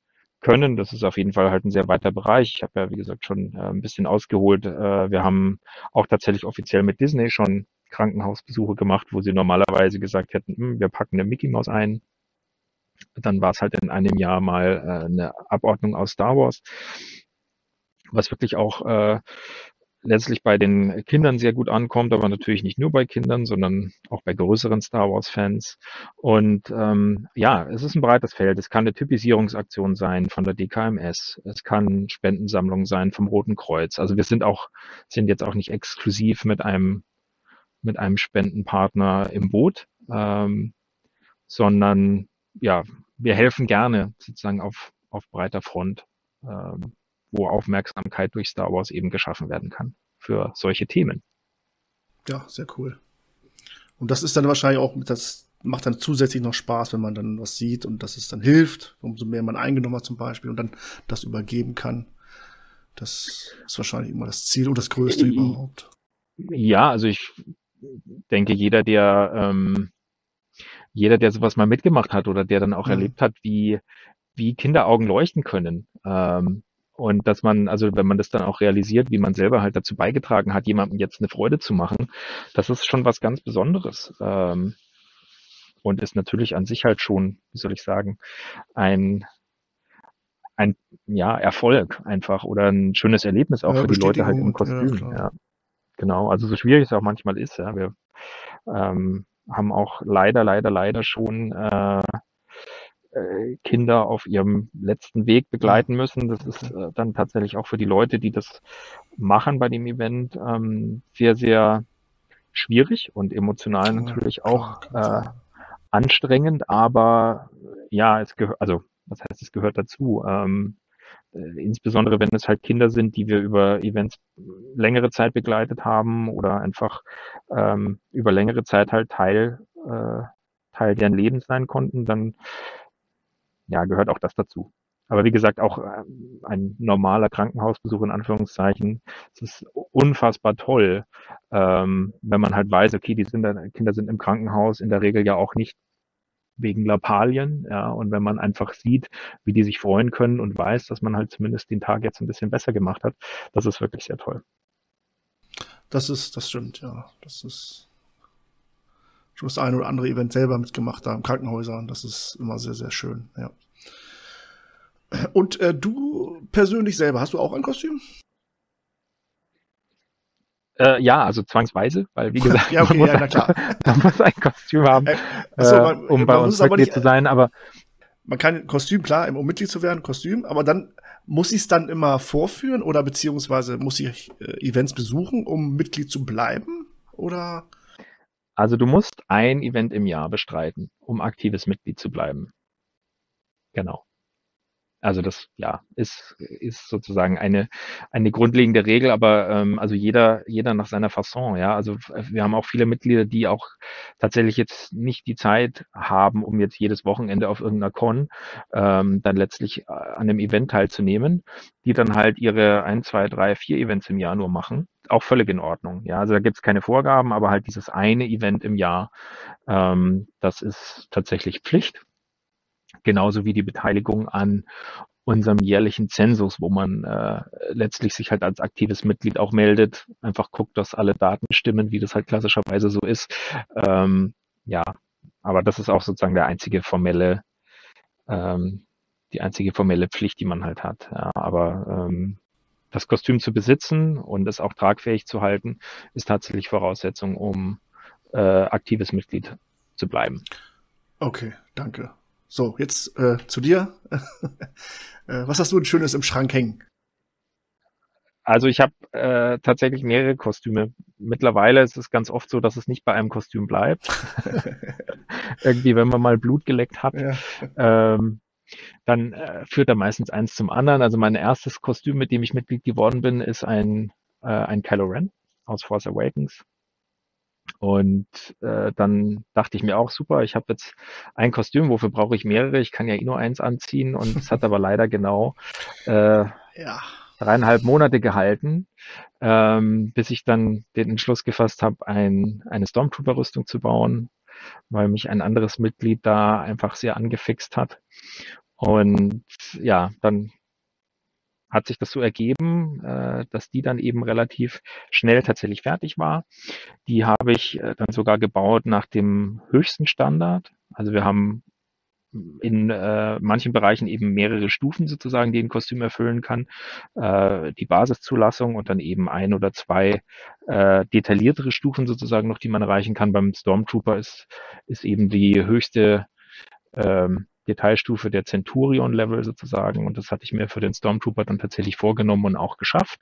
können. Das ist auf jeden Fall halt ein sehr weiter Bereich. Ich habe ja, wie gesagt, schon ein bisschen ausgeholt. Wir haben auch tatsächlich offiziell mit Disney schon Krankenhausbesuche gemacht, wo sie normalerweise gesagt hätten, wir packen eine Mickey Mouse ein. Dann war es halt in einem Jahr mal eine Abordnung aus Star Wars, was wirklich auch letztlich bei den Kindern sehr gut ankommt, aber natürlich nicht nur bei Kindern, sondern auch bei größeren Star Wars-Fans. Und ja, es ist ein breites Feld. Es kann eine Typisierungsaktion sein von der DKMS. Es kann Spendensammlung sein vom Roten Kreuz. Also wir sind jetzt auch nicht exklusiv mit einem Spendenpartner im Boot, sondern ja, wir helfen gerne sozusagen auf breiter Front, wo Aufmerksamkeit durch Star Wars eben geschaffen werden kann für solche Themen. Ja, sehr cool. Und das ist dann wahrscheinlich auch, das macht dann zusätzlich noch Spaß, wenn man dann was sieht und dass es dann hilft, umso mehr man eingenommen hat zum Beispiel und dann das übergeben kann. Das ist wahrscheinlich immer das Ziel und das Größte überhaupt. Ja, also ich denke, jeder, der sowas mal mitgemacht hat oder der dann auch erlebt hat, wie Kinderaugen leuchten können. Und dass man, also wenn man das dann auch realisiert, wie man selber halt dazu beigetragen hat, jemandem jetzt eine Freude zu machen, das ist schon was ganz Besonderes. Und ist natürlich an sich halt schon, wie soll ich sagen, ein ja, Erfolg einfach oder ein schönes Erlebnis auch für die Leute halt im Kostüm. Ja, genau. Also so schwierig es auch manchmal ist, ja. Wir haben auch leider schon Kinder auf ihrem letzten Weg begleiten müssen. Das ist dann tatsächlich auch für die Leute, die das machen bei dem Event, sehr, sehr schwierig und emotional natürlich auch anstrengend, aber ja, es gehört, also was heißt, es gehört dazu. Insbesondere wenn es halt Kinder sind, die wir über Events längere Zeit begleitet haben oder einfach über längere Zeit halt Teil deren Lebens sein konnten, dann ja, gehört auch das dazu. Aber wie gesagt, auch ein normaler Krankenhausbesuch in Anführungszeichen, es ist unfassbar toll, wenn man halt weiß, okay, Kinder sind im Krankenhaus in der Regel ja auch nicht wegen Lappalien, ja, und wenn man einfach sieht, wie die sich freuen können und weiß, dass man halt zumindest den Tag jetzt ein bisschen besser gemacht hat, das ist wirklich sehr toll. Das stimmt, ja. Das ist schon das eine oder andere Event selber mitgemacht da im Krankenhäusern. Das ist immer sehr, sehr schön, ja. Und du persönlich selber, hast du auch ein Kostüm? Ja, also zwangsweise, weil wie gesagt, ja, okay, na klar. Man muss ein Kostüm haben, um bei uns Mitglied zu sein, aber man kann Kostüm, klar, um Mitglied zu werden, Kostüm, aber dann muss ich es dann immer vorführen oder beziehungsweise muss ich Events besuchen, um Mitglied zu bleiben? Oder? Also du musst ein Event im Jahr bestreiten, um aktives Mitglied zu bleiben. Genau. Also das, ja, ist sozusagen eine grundlegende Regel, aber also jeder nach seiner Fasson, ja. Also wir haben auch viele Mitglieder, die auch tatsächlich jetzt nicht die Zeit haben, um jetzt jedes Wochenende auf irgendeiner Con dann letztlich an einem Event teilzunehmen, die dann halt ihre 1, 2, 3, 4 Events im Jahr nur machen. Auch völlig in Ordnung. Ja, also da gibt es keine Vorgaben, aber halt dieses eine Event im Jahr, das ist tatsächlich Pflicht. Genauso wie die Beteiligung an unserem jährlichen Zensus, wo man letztlich sich halt als aktives Mitglied auch meldet, einfach guckt, dass alle Daten stimmen, wie das halt klassischerweise so ist. Ja, aber das ist auch sozusagen die einzige formelle Pflicht, die man halt hat. Ja, aber das Kostüm zu besitzen und es auch tragfähig zu halten, ist tatsächlich Voraussetzung, um aktives Mitglied zu bleiben. Okay, danke. So, jetzt zu dir. Was hast du denn Schönes im Schrank hängen? Also ich habe tatsächlich mehrere Kostüme. Mittlerweile ist es ganz oft so, dass es nicht bei einem Kostüm bleibt. Irgendwie, wenn man mal Blut geleckt hat, dann führt da meistens eins zum anderen. Also mein erstes Kostüm, mit dem ich Mitglied geworden bin, ist ein Kylo Ren aus Force Awakens. Und dann dachte ich mir auch, super, ich habe jetzt ein Kostüm, wofür brauche ich mehrere? Ich kann ja nur eins anziehen und es hat aber leider genau 3,5 Monate gehalten, bis ich dann den Entschluss gefasst habe, eine Stormtrooper-Rüstung zu bauen, weil mich ein anderes Mitglied da einfach sehr angefixt hat. Und ja, dann hat sich das so ergeben, dass die dann eben relativ schnell tatsächlich fertig war. Die habe ich dann sogar gebaut nach dem höchsten Standard. Also wir haben in manchen Bereichen eben mehrere Stufen sozusagen, die ein Kostüm erfüllen kann. Die Basiszulassung und dann eben ein oder zwei detailliertere Stufen sozusagen noch, die man erreichen kann. Beim Stormtrooper ist eben die höchste Detailstufe der Centurion-Level sozusagen. Und das hatte ich mir für den Stormtrooper dann tatsächlich vorgenommen und auch geschafft.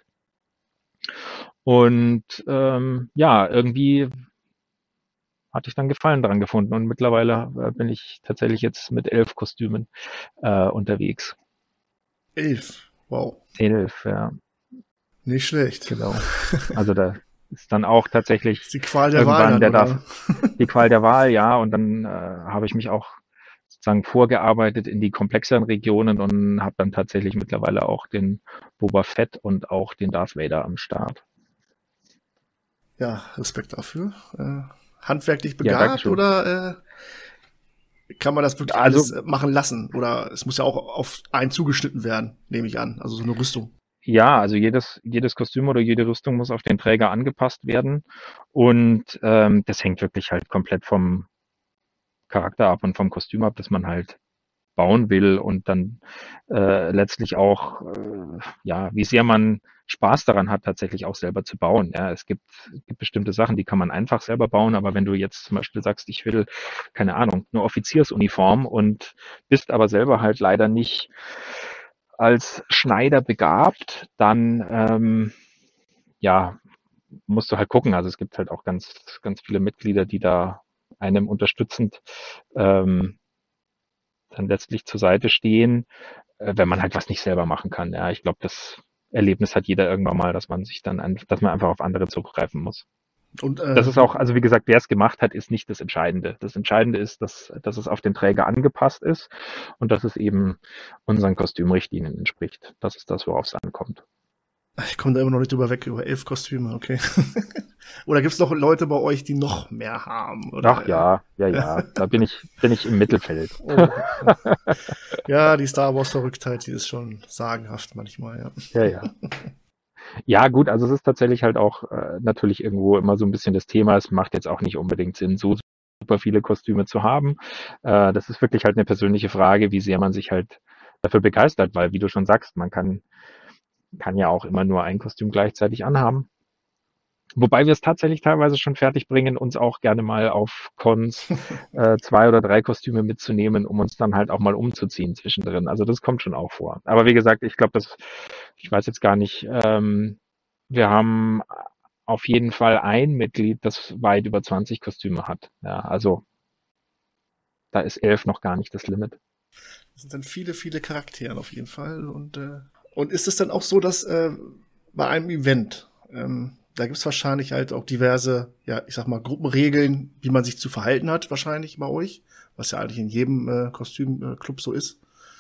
Und ja, irgendwie hatte ich dann Gefallen dran gefunden. Und mittlerweile bin ich tatsächlich jetzt mit 11 Kostümen unterwegs. 11, wow. 11, ja, Nicht schlecht. genau. Also da ist dann auch tatsächlich Das ist die Qual der Wahl irgendwann dann, oder? die Qual der Wahl, ja. Und dann habe ich mich auch sozusagen vorgearbeitet in die komplexeren Regionen und habe dann tatsächlich mittlerweile auch den Boba Fett und auch den Darth Vader am Start. Ja, Respekt dafür. Handwerklich Ja, begabt Dankeschön. oder kann man das wirklich Also alles machen lassen? Oder es muss ja auch auf einen zugeschnitten werden, nehme ich an. Also so eine Rüstung. ja, also jedes Kostüm oder jede Rüstung muss auf den Träger angepasst werden. Und das hängt wirklich halt komplett vom Charakter ab und vom Kostüm ab, das man halt bauen will und dann letztlich auch, ja, wie sehr man Spaß daran hat, tatsächlich auch selber zu bauen. Ja, es gibt bestimmte Sachen, die kann man einfach selber bauen, aber wenn du jetzt zum Beispiel sagst, ich will, keine Ahnung, eine Offiziersuniform und bist aber selber halt leider nicht als Schneider begabt, dann ja, musst du halt gucken. Also es gibt halt auch ganz viele Mitglieder, die da einem unterstützend ähm, dann letztlich zur Seite stehen, wenn man halt was nicht selber machen kann. Ja, ich glaube, das Erlebnis hat jeder irgendwann mal, dass man sich dann, dass man einfach auf andere zugreifen muss. Und Das ist auch, also wie gesagt, wer es gemacht hat, ist nicht das Entscheidende. Das Entscheidende ist, dass es auf den Träger angepasst ist und dass es eben unseren Kostümrichtlinien entspricht. Das ist das, worauf es ankommt. ich komme da immer noch nicht drüber weg, über 11 Kostüme, okay. Oder gibt es noch Leute bei euch, die noch mehr haben? Oder, Ach ja, da bin ich im Mittelfeld. Oh. Ja, die Star Wars-Verrücktheit, die ist schon sagenhaft manchmal, ja. Ja. Ja, gut, also es ist tatsächlich halt auch natürlich irgendwo immer so ein bisschen das Thema. Es macht jetzt auch nicht unbedingt Sinn, so super viele Kostüme zu haben. Das ist wirklich halt eine persönliche Frage, wie sehr man sich halt dafür begeistert, weil, wie du schon sagst, man kann ja auch immer nur ein Kostüm gleichzeitig anhaben. Wobei wir es tatsächlich teilweise schon fertig bringen, uns auch gerne mal auf Cons 2 oder 3 Kostüme mitzunehmen, um uns dann halt auch mal umzuziehen zwischendrin. Also das kommt schon auch vor. Aber wie gesagt, ich glaube, ich weiß jetzt gar nicht, wir haben auf jeden Fall ein Mitglied, das weit über 20 Kostüme hat. Ja, also da ist 11 noch gar nicht das Limit. Das sind dann viele, viele Charaktere auf jeden Fall. Und ist es dann auch so, dass bei einem Event, da gibt es wahrscheinlich halt auch diverse, ja, ich sag mal, Gruppenregeln, wie man sich zu verhalten hat, wahrscheinlich bei euch, was ja eigentlich in jedem Kostümclub so ist.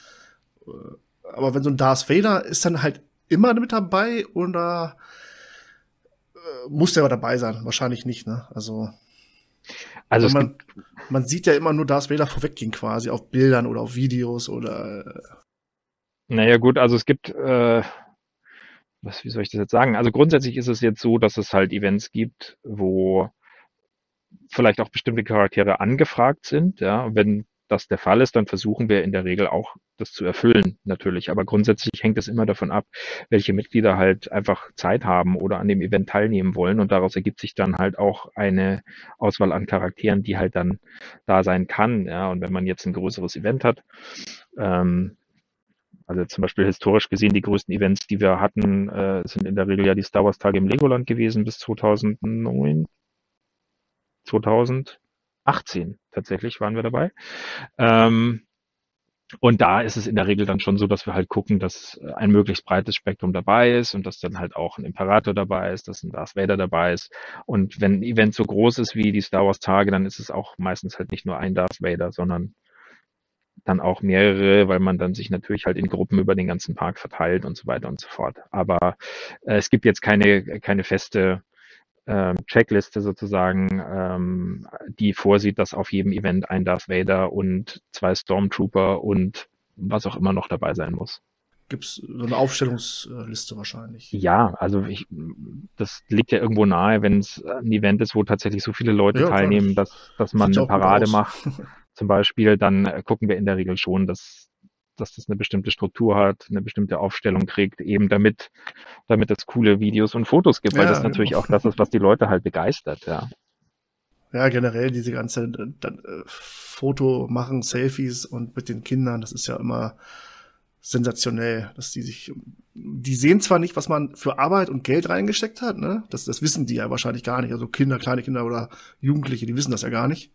Aber wenn so ein Darth Vader ist dann halt immer mit dabei oder muss der dabei sein? Wahrscheinlich nicht, ne? Also Also man sieht ja immer nur Darth Vader vorweggehen quasi auf Bildern oder auf Videos oder naja gut, also es gibt wie soll ich das jetzt sagen? Also grundsätzlich ist es jetzt so, dass es halt Events gibt, wo vielleicht auch bestimmte Charaktere angefragt sind. Ja, wenn das der Fall ist, dann versuchen wir in der Regel auch das zu erfüllen, natürlich. Aber grundsätzlich hängt es immer davon ab, welche Mitglieder halt einfach Zeit haben oder an dem Event teilnehmen wollen. Und daraus ergibt sich dann halt auch eine Auswahl an Charakteren, die halt dann da sein kann. Ja, und wenn man jetzt ein größeres Event hat, also zum Beispiel historisch gesehen, die größten Events, die wir hatten, sind in der Regel ja die Star Wars Tage im Legoland gewesen bis 2018 tatsächlich waren wir dabei. Und da ist es in der Regel dann schon so, dass wir halt gucken, dass ein möglichst breites Spektrum dabei ist und dass dann halt auch ein Imperator dabei ist, dass ein Darth Vader dabei ist. Und wenn ein Event so groß ist wie die Star Wars Tage, dann ist es auch meistens halt nicht nur ein Darth Vader, sondern dann auch mehrere, weil man dann sich natürlich halt in Gruppen über den ganzen Park verteilt und so weiter und so fort. Aber es gibt jetzt keine feste Checkliste sozusagen, die vorsieht, dass auf jedem Event ein Darth Vader und 2 Stormtrooper und was auch immer noch dabei sein muss. Gibt's so eine Aufstellungsliste wahrscheinlich. Ja, also das liegt ja irgendwo nahe, wenn es ein Event ist, wo tatsächlich so viele Leute Ja, klar, teilnehmen, dass man sieht ja eine auch gut Parade aus. macht, zum Beispiel, dann gucken wir in der Regel schon, dass das eine bestimmte Struktur hat, eine bestimmte Aufstellung kriegt, eben damit es coole Videos und Fotos gibt, weil Ja, das natürlich genau. auch das ist, was die Leute halt begeistert, ja. Ja, generell diese ganze Foto machen, Selfies und mit den Kindern, das ist ja immer sensationell, dass die sehen zwar nicht, was man für Arbeit und Geld reingesteckt hat, ne? Das wissen die ja wahrscheinlich gar nicht. Also Kinder, kleine Kinder oder Jugendliche, die wissen das ja gar nicht.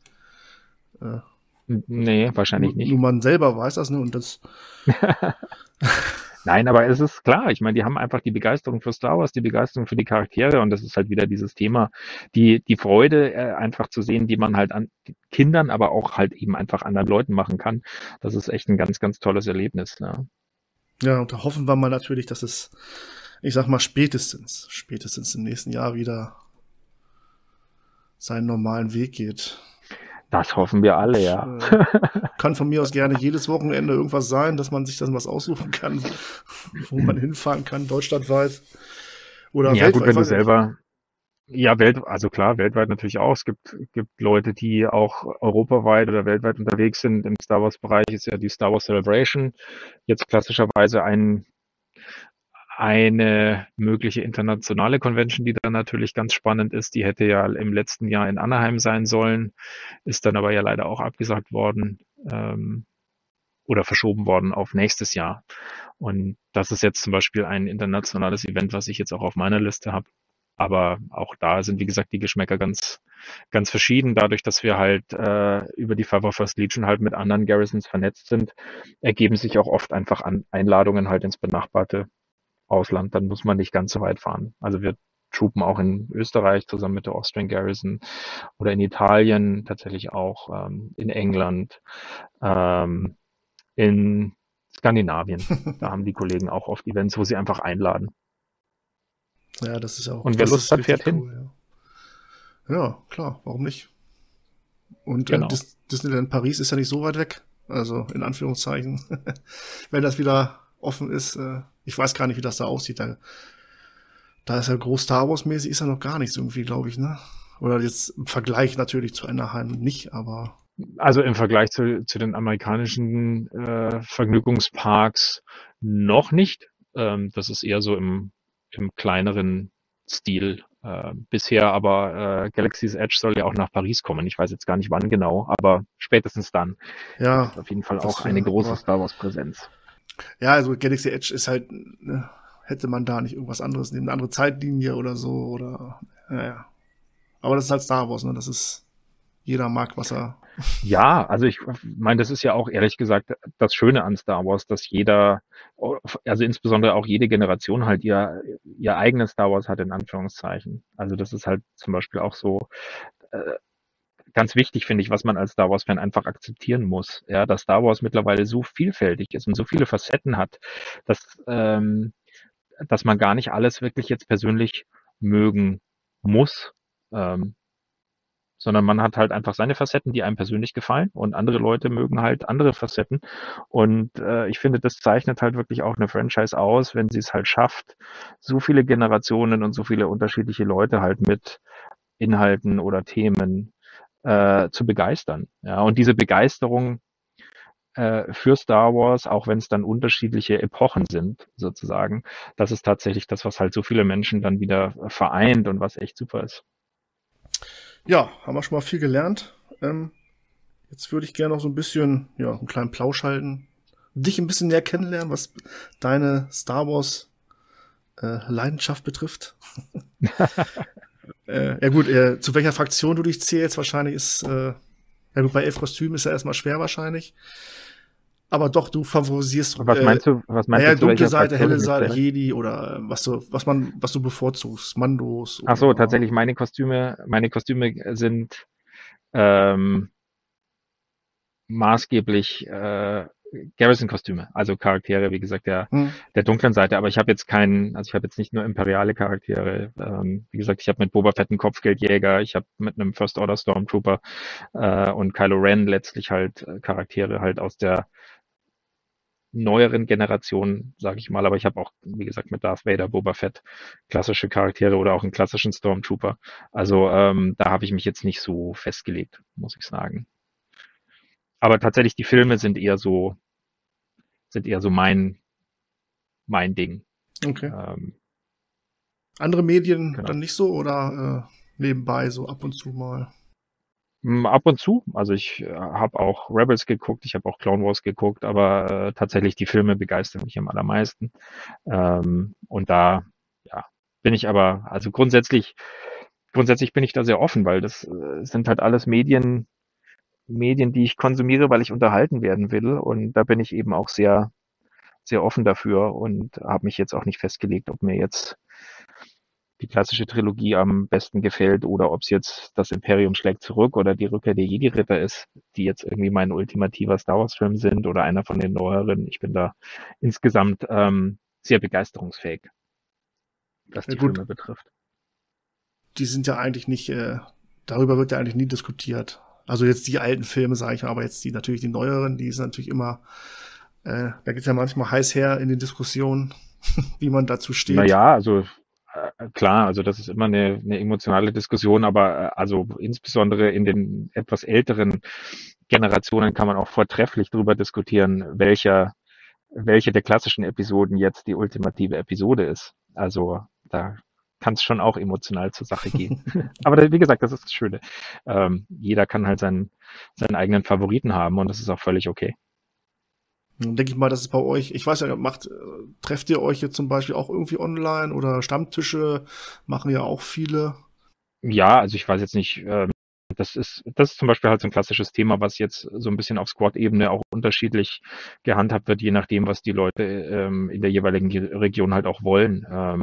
Nee, wahrscheinlich nicht. Nur man selber weiß das, ne? Und das, Nein, aber es ist klar, ich meine, die haben einfach die Begeisterung für Star Wars, die Begeisterung für die Charaktere und das ist halt wieder dieses Thema, die Freude einfach zu sehen, die man halt an Kindern, aber auch halt eben einfach anderen Leuten machen kann. Das ist echt ein ganz, ganz tolles Erlebnis. Ne? ja, und da hoffen wir mal natürlich, dass es, ich sag mal, spätestens im nächsten Jahr wieder seinen normalen Weg geht. Das hoffen wir alle, ja. Kann von mir aus gerne jedes Wochenende irgendwas sein, dass man sich dann was aussuchen kann, wo man hinfahren kann, deutschlandweit oder Ja, gut, weltweit. wenn du selber, ja, also klar, weltweit natürlich auch. Es gibt Leute, die auch europaweit oder weltweit unterwegs sind. Im Star Wars Bereich ist ja die Star Wars Celebration jetzt klassischerweise eine mögliche internationale Convention, die dann natürlich ganz spannend ist. Die hätte ja im letzten Jahr in Anaheim sein sollen, ist dann aber ja leider auch abgesagt worden oder verschoben worden auf nächstes Jahr. Und das ist jetzt zum Beispiel ein internationales Event, was ich jetzt auch auf meiner Liste habe. Aber auch da sind, wie gesagt, die Geschmäcker ganz, ganz verschieden. Dadurch, dass wir halt über die Favor First Legion halt mit anderen Garrisons vernetzt sind, ergeben sich auch oft einfach Einladungen halt ins benachbarte Ausland, dann muss man nicht ganz so weit fahren. Also wir troopen auch in Österreich zusammen mit der Austrian Garrison oder in Italien tatsächlich auch, in England, in Skandinavien. Da haben die Kollegen auch oft Events, wo sie einfach einladen. Ja, das ist ja auch. Und wer das Lust ist hat, richtig fährt hin. cool, ja. Ja, klar, warum nicht? Und Genau. Disneyland Paris ist ja nicht so weit weg. Also in Anführungszeichen. Wenn das wieder offen ist, ich weiß gar nicht, wie das da aussieht. Da ist ja groß Star Wars mäßig, ist ja noch gar nichts irgendwie, glaube ich, ne? Oder jetzt im Vergleich natürlich zu Anaheim nicht, aber. Also im Vergleich zu den amerikanischen Vergnügungsparks noch nicht. Das ist eher so im kleineren Stil bisher, aber Galaxy's Edge soll ja auch nach Paris kommen. Ich weiß jetzt gar nicht wann genau, aber spätestens dann. Ja. Das ist auf jeden Fall das, auch eine große aber- Star Wars Präsenz. Ja, also Galaxy Edge ist halt, ne, hätte man da nicht irgendwas anderes nehmen, eine andere Zeitlinie oder so, oder, ja. Aber das ist halt Star Wars, ne, das ist, jeder mag, was er. Ja, also ich meine, das ist ja auch ehrlich gesagt das Schöne an Star Wars, dass jeder, also insbesondere auch jede Generation halt ihr eigenes Star Wars hat, in Anführungszeichen. Also das ist halt zum Beispiel auch so ganz wichtig, finde ich, was man als Star Wars-Fan einfach akzeptieren muss. Ja, dass Star Wars mittlerweile so vielfältig ist und so viele Facetten hat, dass man gar nicht alles wirklich jetzt persönlich mögen muss. Sondern man hat halt einfach seine Facetten, die einem persönlich gefallen und andere Leute mögen halt andere Facetten. Und ich finde, das zeichnet halt wirklich auch eine Franchise aus, wenn sie es halt schafft, so viele Generationen und so viele unterschiedliche Leute halt mit Inhalten oder Themen zu begeistern. Ja, und diese Begeisterung für Star Wars, auch wenn es dann unterschiedliche Epochen sind, sozusagen, das ist tatsächlich das, was halt so viele Menschen dann wieder vereint und was echt super ist. Ja, haben wir schon mal viel gelernt. Jetzt würde ich gerne noch so ein bisschen, ja, einen kleinen Plausch halten. Dich ein bisschen näher kennenlernen, was deine Star Wars Leidenschaft betrifft. Ja gut, zu welcher Fraktion du dich zählst, wahrscheinlich ist, ja gut, bei 11 Kostümen ist ja erstmal schwer wahrscheinlich. Aber doch, du favorisierst. Was meinst du? Naja, zu dunkle welcher Seite, Fraktion helle ich Seite, zähle? Jedi oder was du bevorzugst, Mandos. Ach so, oder- tatsächlich meine Kostüme sind maßgeblich Garrison-Kostüme, also Charaktere, wie gesagt, der dunklen Seite. Aber ich habe jetzt nicht nur imperiale Charaktere. Wie gesagt, ich habe mit Boba Fett einen Kopfgeldjäger, ich habe mit einem First Order Stormtrooper und Kylo Ren letztlich halt Charaktere halt aus der neueren Generation, sage ich mal, aber ich habe auch, wie gesagt, mit Darth Vader, Boba Fett klassische Charaktere oder auch einen klassischen Stormtrooper. Also da habe ich mich jetzt nicht so festgelegt, muss ich sagen. Aber tatsächlich, die Filme sind eher so mein Ding. Okay. Ähm, Andere Medien genau. dann nicht so oder nebenbei so ab und zu mal? Ab und zu, also ich habe auch Rebels geguckt, ich habe auch Clone Wars geguckt, aber tatsächlich die Filme begeistern mich am allermeisten. Und da, ja, bin ich aber, also grundsätzlich bin ich da sehr offen, weil das sind halt alles Medien, die ich konsumiere, weil ich unterhalten werden will. Und da bin ich eben auch sehr, sehr offen dafür und habe mich jetzt auch nicht festgelegt, ob mir jetzt die klassische Trilogie am besten gefällt oder ob es jetzt das Imperium schlägt zurück oder die Rückkehr der Jedi-Ritter ist, die jetzt irgendwie mein ultimativer Star Wars-Film sind oder einer von den neueren. Ich bin da insgesamt sehr begeisterungsfähig, was Ja, die gut, Filme betrifft. die sind ja eigentlich nicht, darüber wird ja eigentlich nie diskutiert. Also jetzt die alten Filme, sage ich mal, aber jetzt natürlich die neueren, die sind natürlich immer, da geht's ja manchmal heiß her in den Diskussionen, wie man dazu steht. Naja, also klar, also das ist immer eine emotionale Diskussion, aber also insbesondere in den etwas älteren Generationen kann man auch vortrefflich darüber diskutieren, welche der klassischen Episoden jetzt die ultimative Episode ist. Also da kann es schon auch emotional zur Sache gehen. Aber wie gesagt, das ist das Schöne. Jeder kann halt seinen eigenen Favoriten haben und das ist auch völlig okay. Dann denke ich mal, das ist bei euch, ich weiß ja, trefft ihr euch jetzt zum Beispiel auch irgendwie online oder Stammtische machen ja auch viele. Ja, also ich weiß jetzt nicht, das ist zum Beispiel halt so ein klassisches Thema, was jetzt so ein bisschen auf Squad-Ebene auch unterschiedlich gehandhabt wird, je nachdem, was die Leute in der jeweiligen Region halt auch wollen.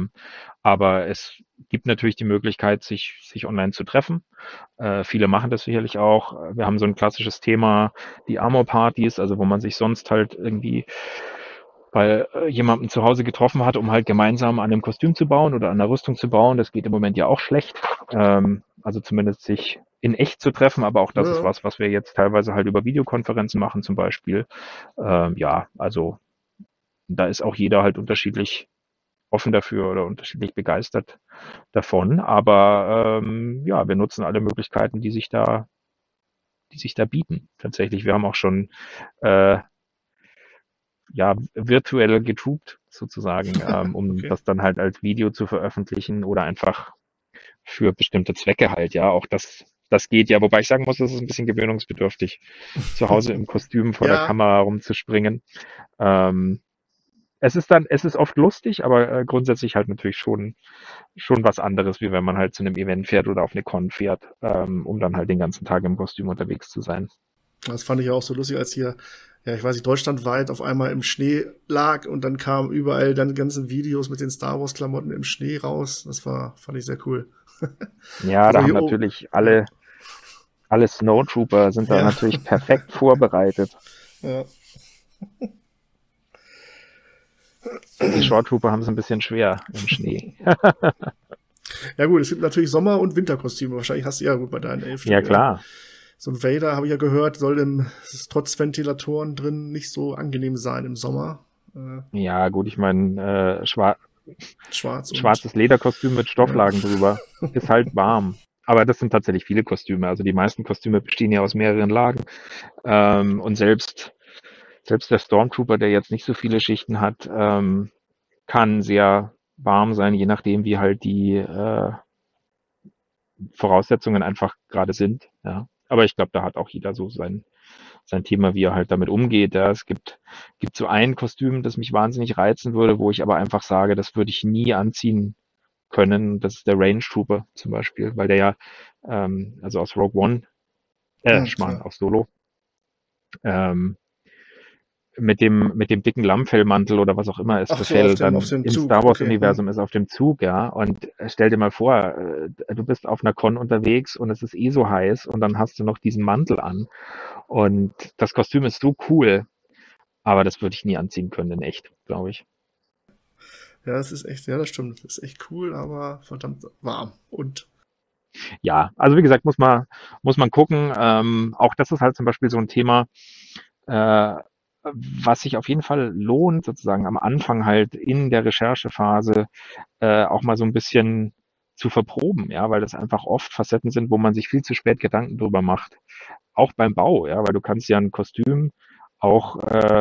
Aber es gibt natürlich die Möglichkeit, sich online zu treffen. Viele machen das sicherlich auch. Wir haben so ein klassisches Thema, die Armor-Partys, also wo man sich sonst halt irgendwie bei jemandem zu Hause getroffen hat, um halt gemeinsam an einem Kostüm zu bauen oder an einer Rüstung zu bauen. Das geht im Moment ja auch schlecht. Also zumindest sich in echt zu treffen, aber auch das ist Ja, was wir jetzt teilweise halt über Videokonferenzen machen zum Beispiel. Ja, also da ist auch jeder halt unterschiedlich offen dafür oder unterschiedlich begeistert davon. Aber ja, wir nutzen alle Möglichkeiten, die sich da bieten. Tatsächlich, wir haben auch schon äh, ja, virtuell getubt sozusagen, um okay. das dann halt als Video zu veröffentlichen oder einfach für bestimmte Zwecke halt, ja. Auch das geht ja, wobei ich sagen muss, das ist ein bisschen gewöhnungsbedürftig, zu Hause im Kostüm vor der Ja, Kamera rumzuspringen. Ähm, es ist oft lustig, aber grundsätzlich halt natürlich schon was anderes, wie wenn man halt zu einem Event fährt oder auf eine Con fährt, um dann halt den ganzen Tag im Kostüm unterwegs zu sein. das fand ich auch so lustig, als hier, ja, ich weiß nicht, deutschlandweit auf einmal im Schnee lag und dann kamen überall dann die ganzen Videos mit den Star Wars Klamotten im Schnee raus. Fand ich sehr cool. Ja, Also da haben hier, oh, natürlich ja, alle Snowtrooper sind da ja, natürlich perfekt vorbereitet. ja. Die Short Trooper haben es ein bisschen schwer im Schnee. Ja gut, es gibt natürlich Sommer- und Winterkostüme. Wahrscheinlich hast du ja gut bei deinen Ja, Elfen. klar. So ein Vader, habe ich ja gehört, soll trotz Ventilatoren drin nicht so angenehm sein im Sommer. Ja, gut, ich meine, Schwarz und schwarzes Lederkostüm mit ja. Stofflagen drüber ist halt warm. Aber das sind tatsächlich viele Kostüme. Also die meisten Kostüme bestehen ja aus mehreren Lagen. Und selbst der Stormtrooper, der jetzt nicht so viele Schichten hat, kann sehr warm sein, je nachdem, wie halt die Voraussetzungen einfach gerade sind. Ja. Aber ich glaube, da hat auch jeder so sein Thema, wie er halt damit umgeht. Ja. Es gibt so ein Kostüm, das mich wahnsinnig reizen würde, wo ich aber einfach sage, das würde ich nie anziehen können. Das ist der Range Trooper zum Beispiel, weil der ja, also aus Rogue One, Schmarrn, Ja. aus Solo, ähm, mit dem dicken Lammfellmantel oder was auch immer es Ach für so, auf Fell auf dann dem im Zug, Star Wars okay. Hm. Universum ist auf dem Zug, ja. Und stell dir mal vor, du bist auf einer Con unterwegs und es ist eh so heiß und dann hast du noch diesen Mantel an und das Kostüm ist so cool, aber das würde ich nie anziehen können in echt, glaube ich. Ja, das ist echt, ja, das stimmt. Das ist echt cool, aber verdammt warm. Und Ja, also wie gesagt, muss man gucken. Auch das ist halt zum Beispiel so ein Thema, äh, was sich auf jeden Fall lohnt, sozusagen am Anfang halt in der Recherchephase auch mal so ein bisschen zu verproben, ja, weil das einfach oft Facetten sind, wo man sich viel zu spät Gedanken drüber macht. Auch beim Bau, ja, weil du kannst ja ein Kostüm auch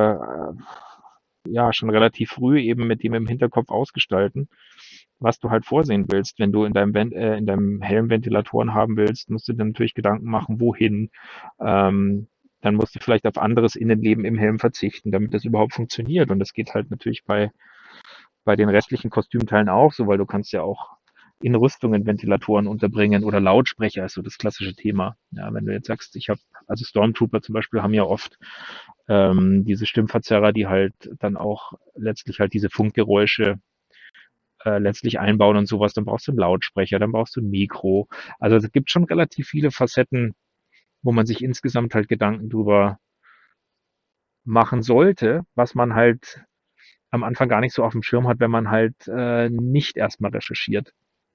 ja schon relativ früh eben mit dem im Hinterkopf ausgestalten, was du halt vorsehen willst. Wenn du in deinem Helm Ventilatoren haben willst, musst du dir natürlich Gedanken machen, wohin. Dann musst du vielleicht auf anderes Innenleben im Helm verzichten, damit das überhaupt funktioniert. Und das geht halt natürlich bei den restlichen Kostümteilen auch so, weil du kannst ja auch in Rüstungen Ventilatoren unterbringen oder Lautsprecher ist so das klassische Thema. Ja, wenn du jetzt sagst, also Stormtrooper zum Beispiel haben ja oft diese Stimmverzerrer, die halt dann auch letztlich halt diese Funkgeräusche letztlich einbauen und sowas, dann brauchst du einen Lautsprecher, dann brauchst du ein Mikro. Also es gibt schon relativ viele Facetten, wo man sich insgesamt halt Gedanken drüber machen sollte, was man halt am Anfang gar nicht so auf dem Schirm hat, wenn man halt nicht erstmal recherchiert,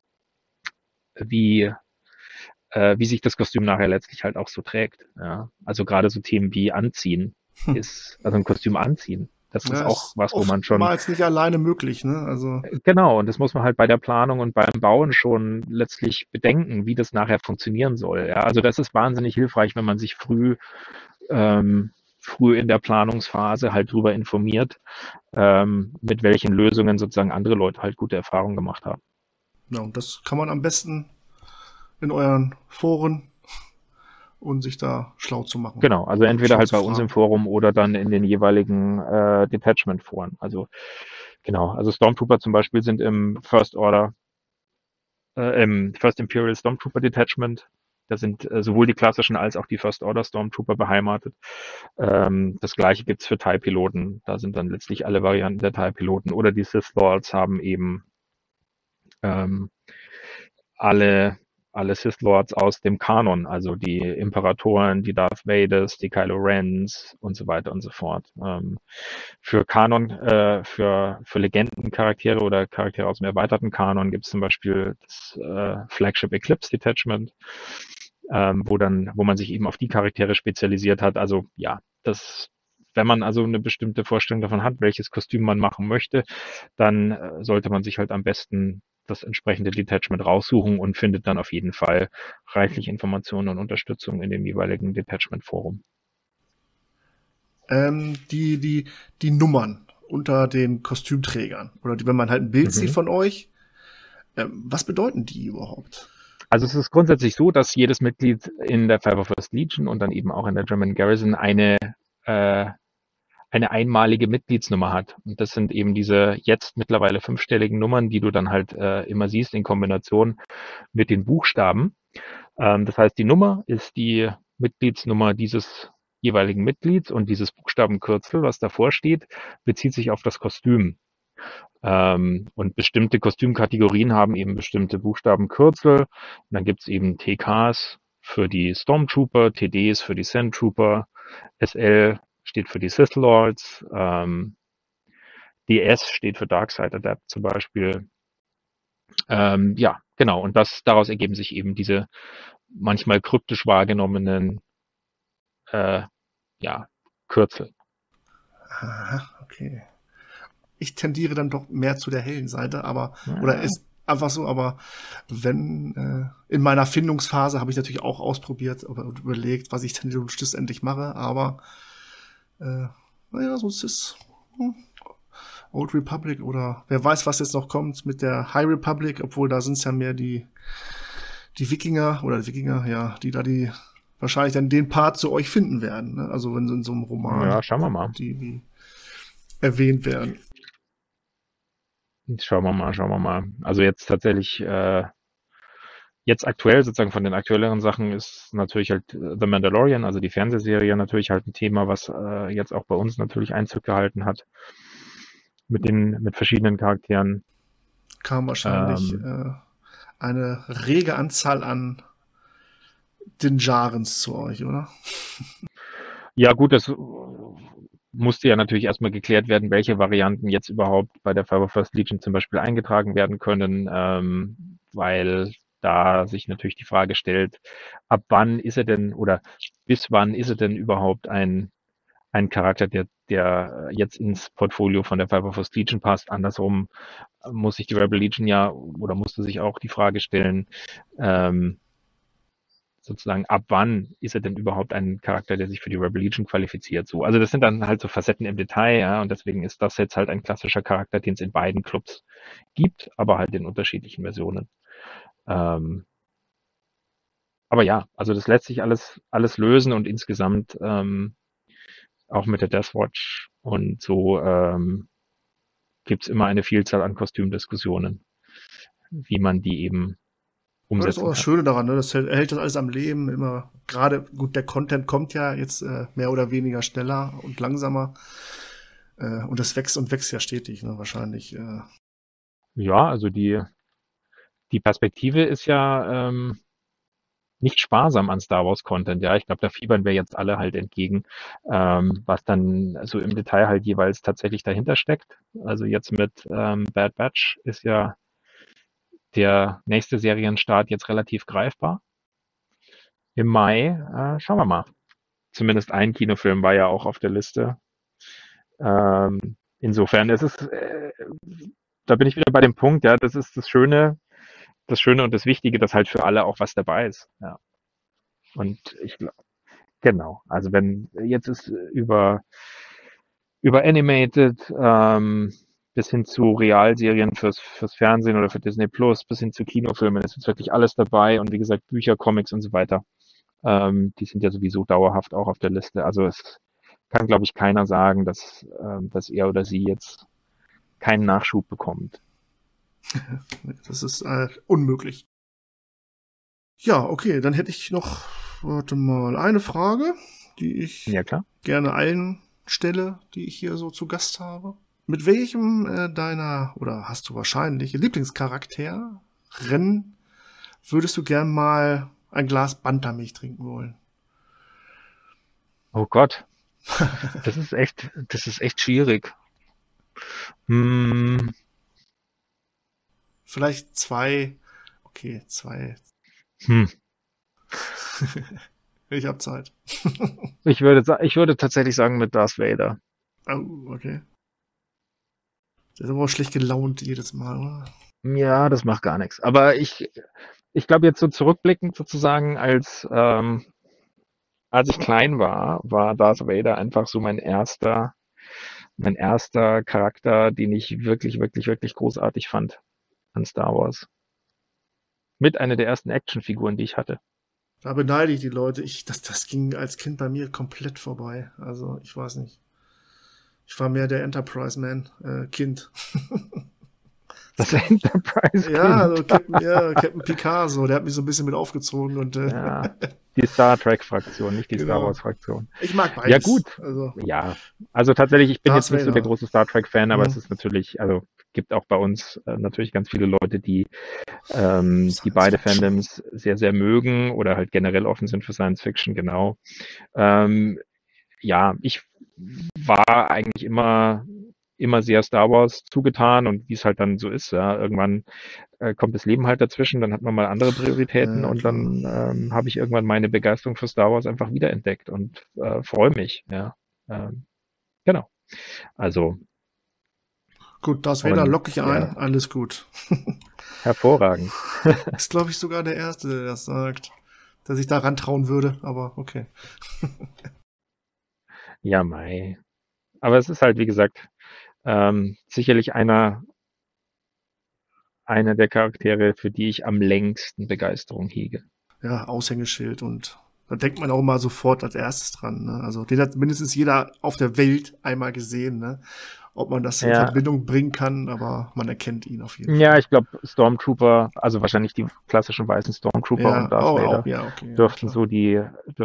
wie wie sich das Kostüm nachher letztlich halt auch so trägt. Ja. Also gerade so Themen wie Anziehen also ein Kostüm anziehen. Das ist Ja, auch ist was, wo man schon oftmals nicht alleine möglich, ne? Also, genau, und das muss man halt bei der Planung und beim Bauen schon letztlich bedenken, wie das nachher funktionieren soll. Ja, also das ist wahnsinnig hilfreich, wenn man sich früh in der Planungsphase halt drüber informiert, mit welchen Lösungen sozusagen andere Leute halt gute Erfahrungen gemacht haben. ja, und das kann man am besten in euren Foren und sich da schlau zu machen. Genau, also entweder Schlau halt zu bei uns im fragen. Forum oder dann in den jeweiligen Detachment-Foren. Also genau, also Stormtrooper zum Beispiel sind im im First Imperial Stormtrooper Detachment. Da sind sowohl die klassischen als auch die First Order Stormtrooper beheimatet. Das gleiche gibt's für TIE-Piloten. Da sind dann letztlich alle Varianten der TIE-Piloten. Oder die Sith Lords haben eben ähm, alle, alle Sith Lords aus dem Kanon, also die Imperatoren, die Darth Vaders, die Kylo Rens und so weiter und so fort. Für Kanon, für Legendencharaktere oder Charaktere aus dem erweiterten Kanon gibt es zum Beispiel das Flagship Eclipse Detachment, wo man sich eben auf die Charaktere spezialisiert hat. Also ja, wenn man also eine bestimmte Vorstellung davon hat, welches Kostüm man machen möchte, dann sollte man sich halt am besten das entsprechende Detachment raussuchen und findet dann auf jeden Fall reichlich Informationen und Unterstützung in dem jeweiligen Detachment-Forum. Die Nummern unter den Kostümträgern oder wenn man halt ein Bild sieht von euch, was bedeuten die überhaupt? Also es ist grundsätzlich so, dass jedes Mitglied in der 501st Legion und dann eben auch in der German Garrison eine einmalige Mitgliedsnummer hat. Und das sind eben diese jetzt mittlerweile 5-stelligen Nummern, die du dann halt immer siehst in Kombination mit den Buchstaben. Das heißt, die Nummer ist die Mitgliedsnummer dieses jeweiligen Mitglieds und dieses Buchstabenkürzel, was davor steht, bezieht sich auf das Kostüm. Und bestimmte Kostümkategorien haben eben bestimmte Buchstabenkürzel. Und dann gibt es eben TKs für die Stormtrooper, TDs für die Sandtrooper, SL steht für die Sith Lords, DS steht für Darkside Adept zum Beispiel. Ja, genau. Und daraus ergeben sich eben diese manchmal kryptisch wahrgenommenen ja, Kürzel. Aha, okay. Ich tendiere dann doch mehr zu der hellen Seite, oder ist einfach so, aber wenn in meiner Findungsphase habe ich natürlich auch ausprobiert und überlegt, was ich denn schlussendlich mache, aber naja, so ist es. Old Republic oder wer weiß, was jetzt noch kommt mit der High Republic, obwohl da sind es ja mehr die Wikinger, ja, die wahrscheinlich dann den Part zu euch finden werden, ne? Also wenn sie in so einem Roman Ja, schauen wir mal. die erwähnt werden. Schauen wir mal. Also jetzt tatsächlich, jetzt aktuell sozusagen von den aktuelleren Sachen ist natürlich halt The Mandalorian, also die Fernsehserie natürlich halt ein Thema, was jetzt auch bei uns natürlich Einzug gehalten hat mit verschiedenen Charakteren. Kam wahrscheinlich eine rege Anzahl an Dinjarens zu euch, oder? Ja gut, das musste ja natürlich erstmal geklärt werden, welche Varianten jetzt überhaupt bei der 501st Legion zum Beispiel eingetragen werden können, weil da sich natürlich die Frage stellt, ab wann ist er denn oder bis wann ist er denn überhaupt ein ein Charakter, der jetzt ins Portfolio von der Cyber Force Legion passt. Andersrum muss sich die Rebel Legion ja oder musste sich auch die Frage stellen, sozusagen, ab wann ist er denn überhaupt ein Charakter, der sich für die Rebel Legion qualifiziert? So, also das sind dann halt so Facetten im Detail, ja, und deswegen ist das jetzt halt ein klassischer Charakter, den es in beiden Clubs gibt, aber halt in unterschiedlichen Versionen. Aber ja, also das lässt sich alles lösen und insgesamt auch mit der Deathwatch und so gibt es immer eine Vielzahl an Kostümdiskussionen, wie man die eben Ja, das ist auch umsetzen das kann. Schöne daran, ne? Das hält das alles am Leben. Immer gerade, gut, der Content kommt ja jetzt mehr oder weniger schneller und langsamer. Und das wächst und wächst ja stetig, ne? Wahrscheinlich. Ja, also die Perspektive ist ja nicht sparsam an Star Wars Content. Ja, ich glaube, da fiebern wir jetzt alle halt entgegen, was dann so im Detail halt jeweils tatsächlich dahinter steckt. Also jetzt mit Bad Batch ist ja der nächste Serienstart jetzt relativ greifbar. Im Mai, schauen wir mal. Zumindest ein Kinofilm war ja auch auf der Liste. Insofern ist es, da bin ich wieder bei dem Punkt, ja, das ist das Schöne und das Wichtige, dass halt für alle auch was dabei ist. Ja. Und ich glaube, genau. Also wenn jetzt ist über Animated bis hin zu Realserien fürs Fernsehen oder für Disney Plus, bis hin zu Kinofilmen, ist jetzt wirklich alles dabei und wie gesagt Bücher, Comics und so weiter. Die sind ja sowieso dauerhaft auch auf der Liste. Also es kann, glaube ich, keiner sagen, dass er oder sie jetzt keinen Nachschub bekommt. Das ist unmöglich. Ja, okay, dann hätte ich noch, warte mal, eine Frage, die ich Ja, klar. gerne allen stelle, die ich hier so zu Gast habe. Mit welchem deiner, oder hast du wahrscheinlich, Lieblingscharakter, Rennen, würdest du gern mal ein Glas Bantermilch trinken wollen? Oh Gott. Das ist echt schwierig. Hm, Vielleicht zwei. Okay, zwei. hm. Ich hab Zeit. Ich würde tatsächlich sagen mit Darth Vader. Oh, okay. Der ist aber auch schlecht gelaunt jedes Mal, oder? Ja, das macht gar nichts. Aber ich glaube jetzt so zurückblickend sozusagen, als ich klein war Darth Vader einfach so mein erster Charakter, den ich wirklich, wirklich, wirklich großartig fand an Star Wars. Mit einer der ersten Actionfiguren, die ich hatte. Da beneide ich die Leute. Das ging als Kind bei mir komplett vorbei. Also, ich weiß nicht. Ich war mehr der Enterprise-Man-Kind. Das Enterprise. Ja, also Captain Picard, so, der hat mich so ein bisschen mit aufgezogen und Ja, die Star Trek-Fraktion, nicht die Genau. Star Wars-Fraktion. ich mag beides. Ja, gut. Also, Ja, also tatsächlich, ich bin Darth jetzt nicht so Vader. der große Star Trek-Fan, aber Mhm. es ist natürlich, also gibt auch bei uns natürlich ganz viele Leute, die beide Fiction. Fandoms sehr, sehr mögen oder halt generell offen sind für Science Fiction, genau. Ja, ich war eigentlich immer sehr Star Wars zugetan und wie es halt dann so ist, ja, irgendwann kommt das Leben halt dazwischen, dann hat man mal andere Prioritäten Ja, und klar. dann habe ich irgendwann meine Begeisterung für Star Wars einfach wiederentdeckt und freue mich, ja. Genau. Also Gut, Darth Vader Und, lock ich ein. ja. Alles gut. hervorragend. Ist, glaube ich, sogar der Erste, der das sagt. Der sich da rantrauen würde, aber okay. Ja, mei. Aber es ist halt, wie gesagt, sicherlich einer der Charaktere, für die ich am längsten Begeisterung hege. Ja, Aushängeschild und da denkt man auch immer sofort als erstes dran. Ne? Also den hat mindestens jeder auf der Welt einmal gesehen. Ne? Ob man das in Ja. Verbindung bringen kann, aber man erkennt ihn auf jeden Fall. Ja, ich glaube, Stormtrooper, also wahrscheinlich die klassischen weißen Stormtrooper Ja, und Darth Vader auch, ja, okay. dürften Ja, so die,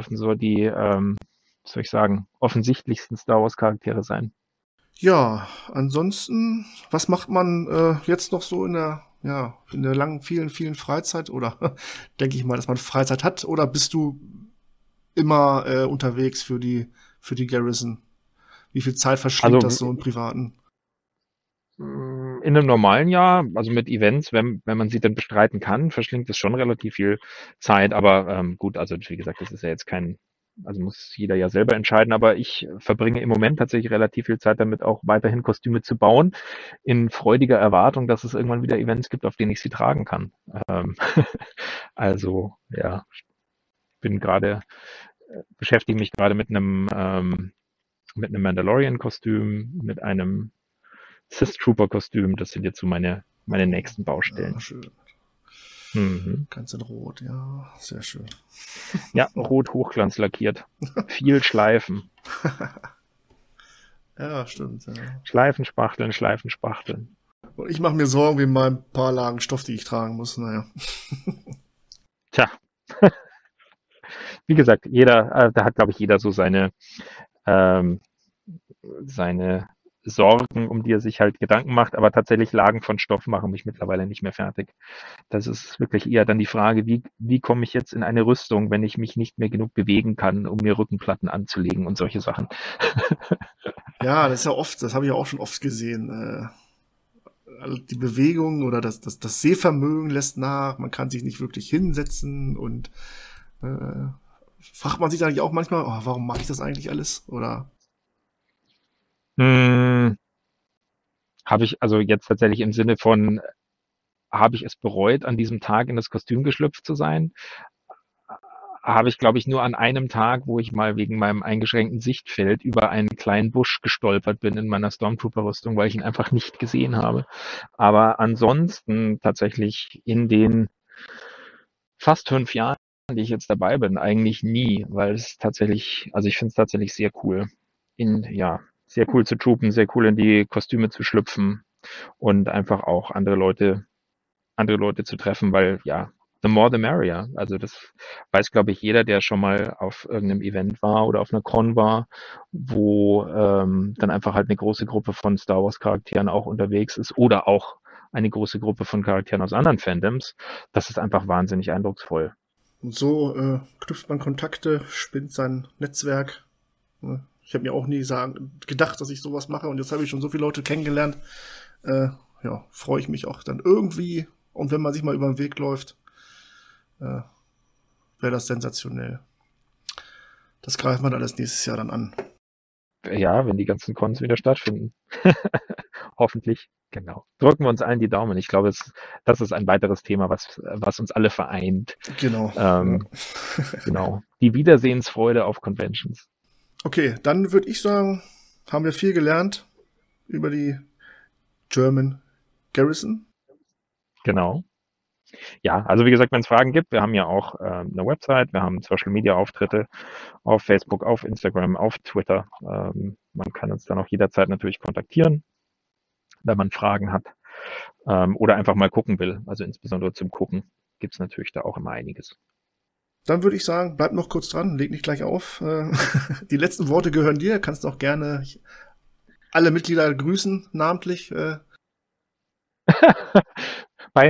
soll ich sagen, offensichtlichsten Star Wars Charaktere sein. ja, ansonsten, was macht man jetzt noch so in der langen, vielen Freizeit? Oder denke ich mal, dass man Freizeit hat? Oder bist du immer unterwegs für die Garrison? Wie viel Zeit verschlingt Also, das so im Privaten? In einem normalen Jahr, also mit Events, wenn man sie dann bestreiten kann, verschlingt es schon relativ viel Zeit. Aber gut, also wie gesagt, das ist ja jetzt kein also muss jeder ja selber entscheiden, aber ich verbringe im Moment tatsächlich relativ viel Zeit damit, auch weiterhin Kostüme zu bauen, in freudiger Erwartung, dass es irgendwann wieder Events gibt, auf denen ich sie tragen kann. Also ja, bin gerade, beschäftige mich gerade mit einem Mandalorian-Kostüm, mit einem Sith Trooper-Kostüm. Das sind jetzt so meine nächsten Baustellen. Ja, schön. Mhm. Ganz in Rot, ja, sehr schön. Ja, rot Hochglanz lackiert. Viel Schleifen. Ja, stimmt. Ja. Schleifen, spachteln, Schleifen, spachteln. Und ich mache mir Sorgen wegen meinem paar Lagen Stoff, die ich tragen muss. Naja. Tja. Wie gesagt, da hat, glaube ich, jeder so seine Sorgen, um die er sich halt Gedanken macht, aber tatsächlich Lagen von Stoff machen mich mittlerweile nicht mehr fertig. Das ist wirklich eher dann die Frage, wie komme ich jetzt in eine Rüstung, wenn ich mich nicht mehr genug bewegen kann, um mir Rückenplatten anzulegen und solche Sachen. Ja, das ist ja oft, das habe ich ja auch schon oft gesehen. Die Bewegung oder das Sehvermögen lässt nach, man kann sich nicht wirklich hinsetzen und fragt man sich eigentlich auch manchmal, oh, warum mache ich das eigentlich alles? Oder Habe ich also jetzt tatsächlich im Sinne von, habe ich es bereut, an diesem Tag in das Kostüm geschlüpft zu sein? Habe ich, glaube ich, nur an einem Tag, wo ich mal wegen meinem eingeschränkten Sichtfeld über einen kleinen Busch gestolpert bin in meiner Stormtrooper-Rüstung, weil ich ihn einfach nicht gesehen habe. Aber ansonsten tatsächlich in den fast 5 Jahren, die ich jetzt dabei bin, eigentlich nie, weil es tatsächlich, also ich finde es tatsächlich sehr cool, sehr cool zu troopen, sehr cool in die Kostüme zu schlüpfen und einfach auch andere Leute zu treffen, weil ja, the more the merrier. Also das weiß, glaube ich, jeder, der schon mal auf irgendeinem Event war oder auf einer Con war, wo dann einfach halt eine große Gruppe von Star Wars Charakteren auch unterwegs ist oder auch eine große Gruppe von Charakteren aus anderen Fandoms. Das ist einfach wahnsinnig eindrucksvoll. und so knüpft man Kontakte, spinnt sein Netzwerk. Ich habe mir auch nie gedacht, dass ich sowas mache und jetzt habe ich schon so viele Leute kennengelernt. Ja, freue ich mich auch dann irgendwie. Und wenn man sich mal über den Weg läuft, wäre das sensationell. Das greift man alles nächstes Jahr dann an. Ja, wenn die ganzen Cons wieder stattfinden. Hoffentlich, genau. Drücken wir uns allen die Daumen. Ich glaube, das ist ein weiteres Thema, was uns alle vereint. Genau. Genau. Die Wiedersehensfreude auf Conventions. Okay, dann würde ich sagen, haben wir viel gelernt über die German Garrison. Genau. Ja, also wie gesagt, wenn es Fragen gibt, wir haben ja auch eine Website, wir haben Social-Media-Auftritte auf Facebook, auf Instagram, auf Twitter. Man kann uns dann auch jederzeit natürlich kontaktieren, wenn man Fragen hat oder einfach mal gucken will. Also insbesondere zum Gucken gibt es natürlich da auch immer einiges. Dann würde ich sagen, bleib noch kurz dran, leg nicht gleich auf. Die letzten Worte gehören dir. Kannst auch gerne alle Mitglieder grüßen, namentlich. Bei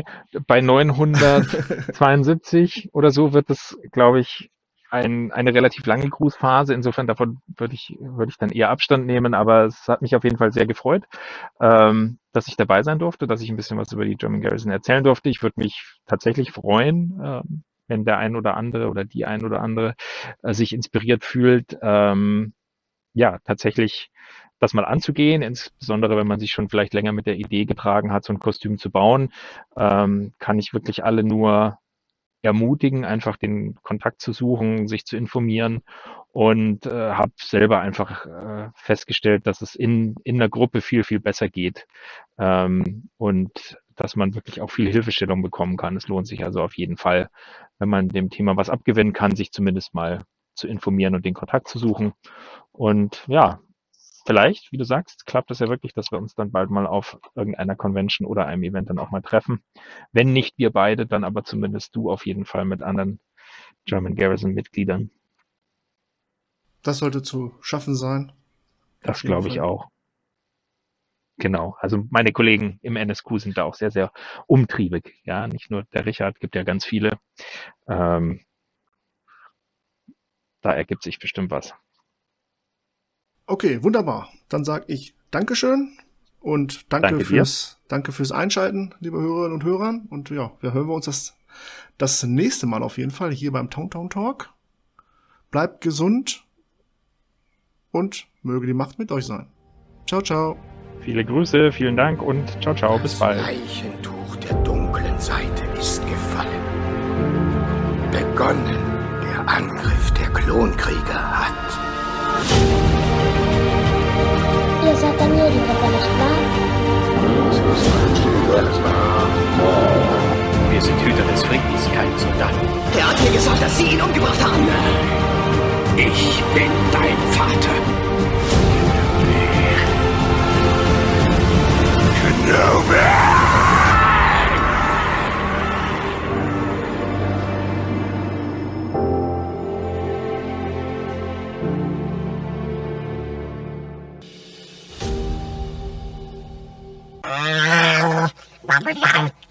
972 oder so wird es, glaube ich, eine relativ lange Grußphase. Insofern davon würde ich dann eher Abstand nehmen, aber es hat mich auf jeden Fall sehr gefreut, dass ich dabei sein durfte, dass ich ein bisschen was über die German Garrison erzählen durfte. Ich würde mich tatsächlich freuen, wenn der ein oder andere oder die ein oder andere sich inspiriert fühlt, ja, tatsächlich das mal anzugehen, insbesondere wenn man sich schon vielleicht länger mit der Idee getragen hat, so ein Kostüm zu bauen, kann ich wirklich alle nur ermutigen, einfach den Kontakt zu suchen, sich zu informieren und habe selber einfach festgestellt, dass es in einer Gruppe viel, viel besser geht und dass man wirklich auch viel Hilfestellung bekommen kann. Es lohnt sich also auf jeden Fall, wenn man dem Thema was abgewinnen kann, sich zumindest mal zu informieren und den Kontakt zu suchen. Und ja, vielleicht, wie du sagst, klappt es ja wirklich, dass wir uns dann bald mal auf irgendeiner Convention oder einem Event dann auch mal treffen. Wenn nicht wir beide, dann aber zumindest du auf jeden Fall mit anderen German Garrison-Mitgliedern. Das sollte zu schaffen sein. Das glaube ich auch. Genau, also meine Kollegen im NSQ sind da auch sehr, sehr umtriebig. Ja, nicht nur der Richard, gibt ja ganz viele. Da ergibt sich bestimmt was. Okay, wunderbar. Dann sage ich Dankeschön und danke fürs Einschalten, liebe Hörerinnen und Hörer. Und ja, wir hören uns das nächste Mal auf jeden Fall hier beim Town Talk. bleibt gesund und möge die Macht mit euch sein. Ciao, ciao. Viele Grüße, vielen Dank und ciao, ciao, bis bald. Das Leichentuch der dunklen Seite ist gefallen. Begonnen der Angriff der Klonkrieger hat. Ihr seid Amerika, nicht wahr? Wir sind Hüter des Friedens, keine Soldaten. Er hat mir gesagt, dass Sie ihn umgebracht haben. Ich bin dein Vater. Kenobi!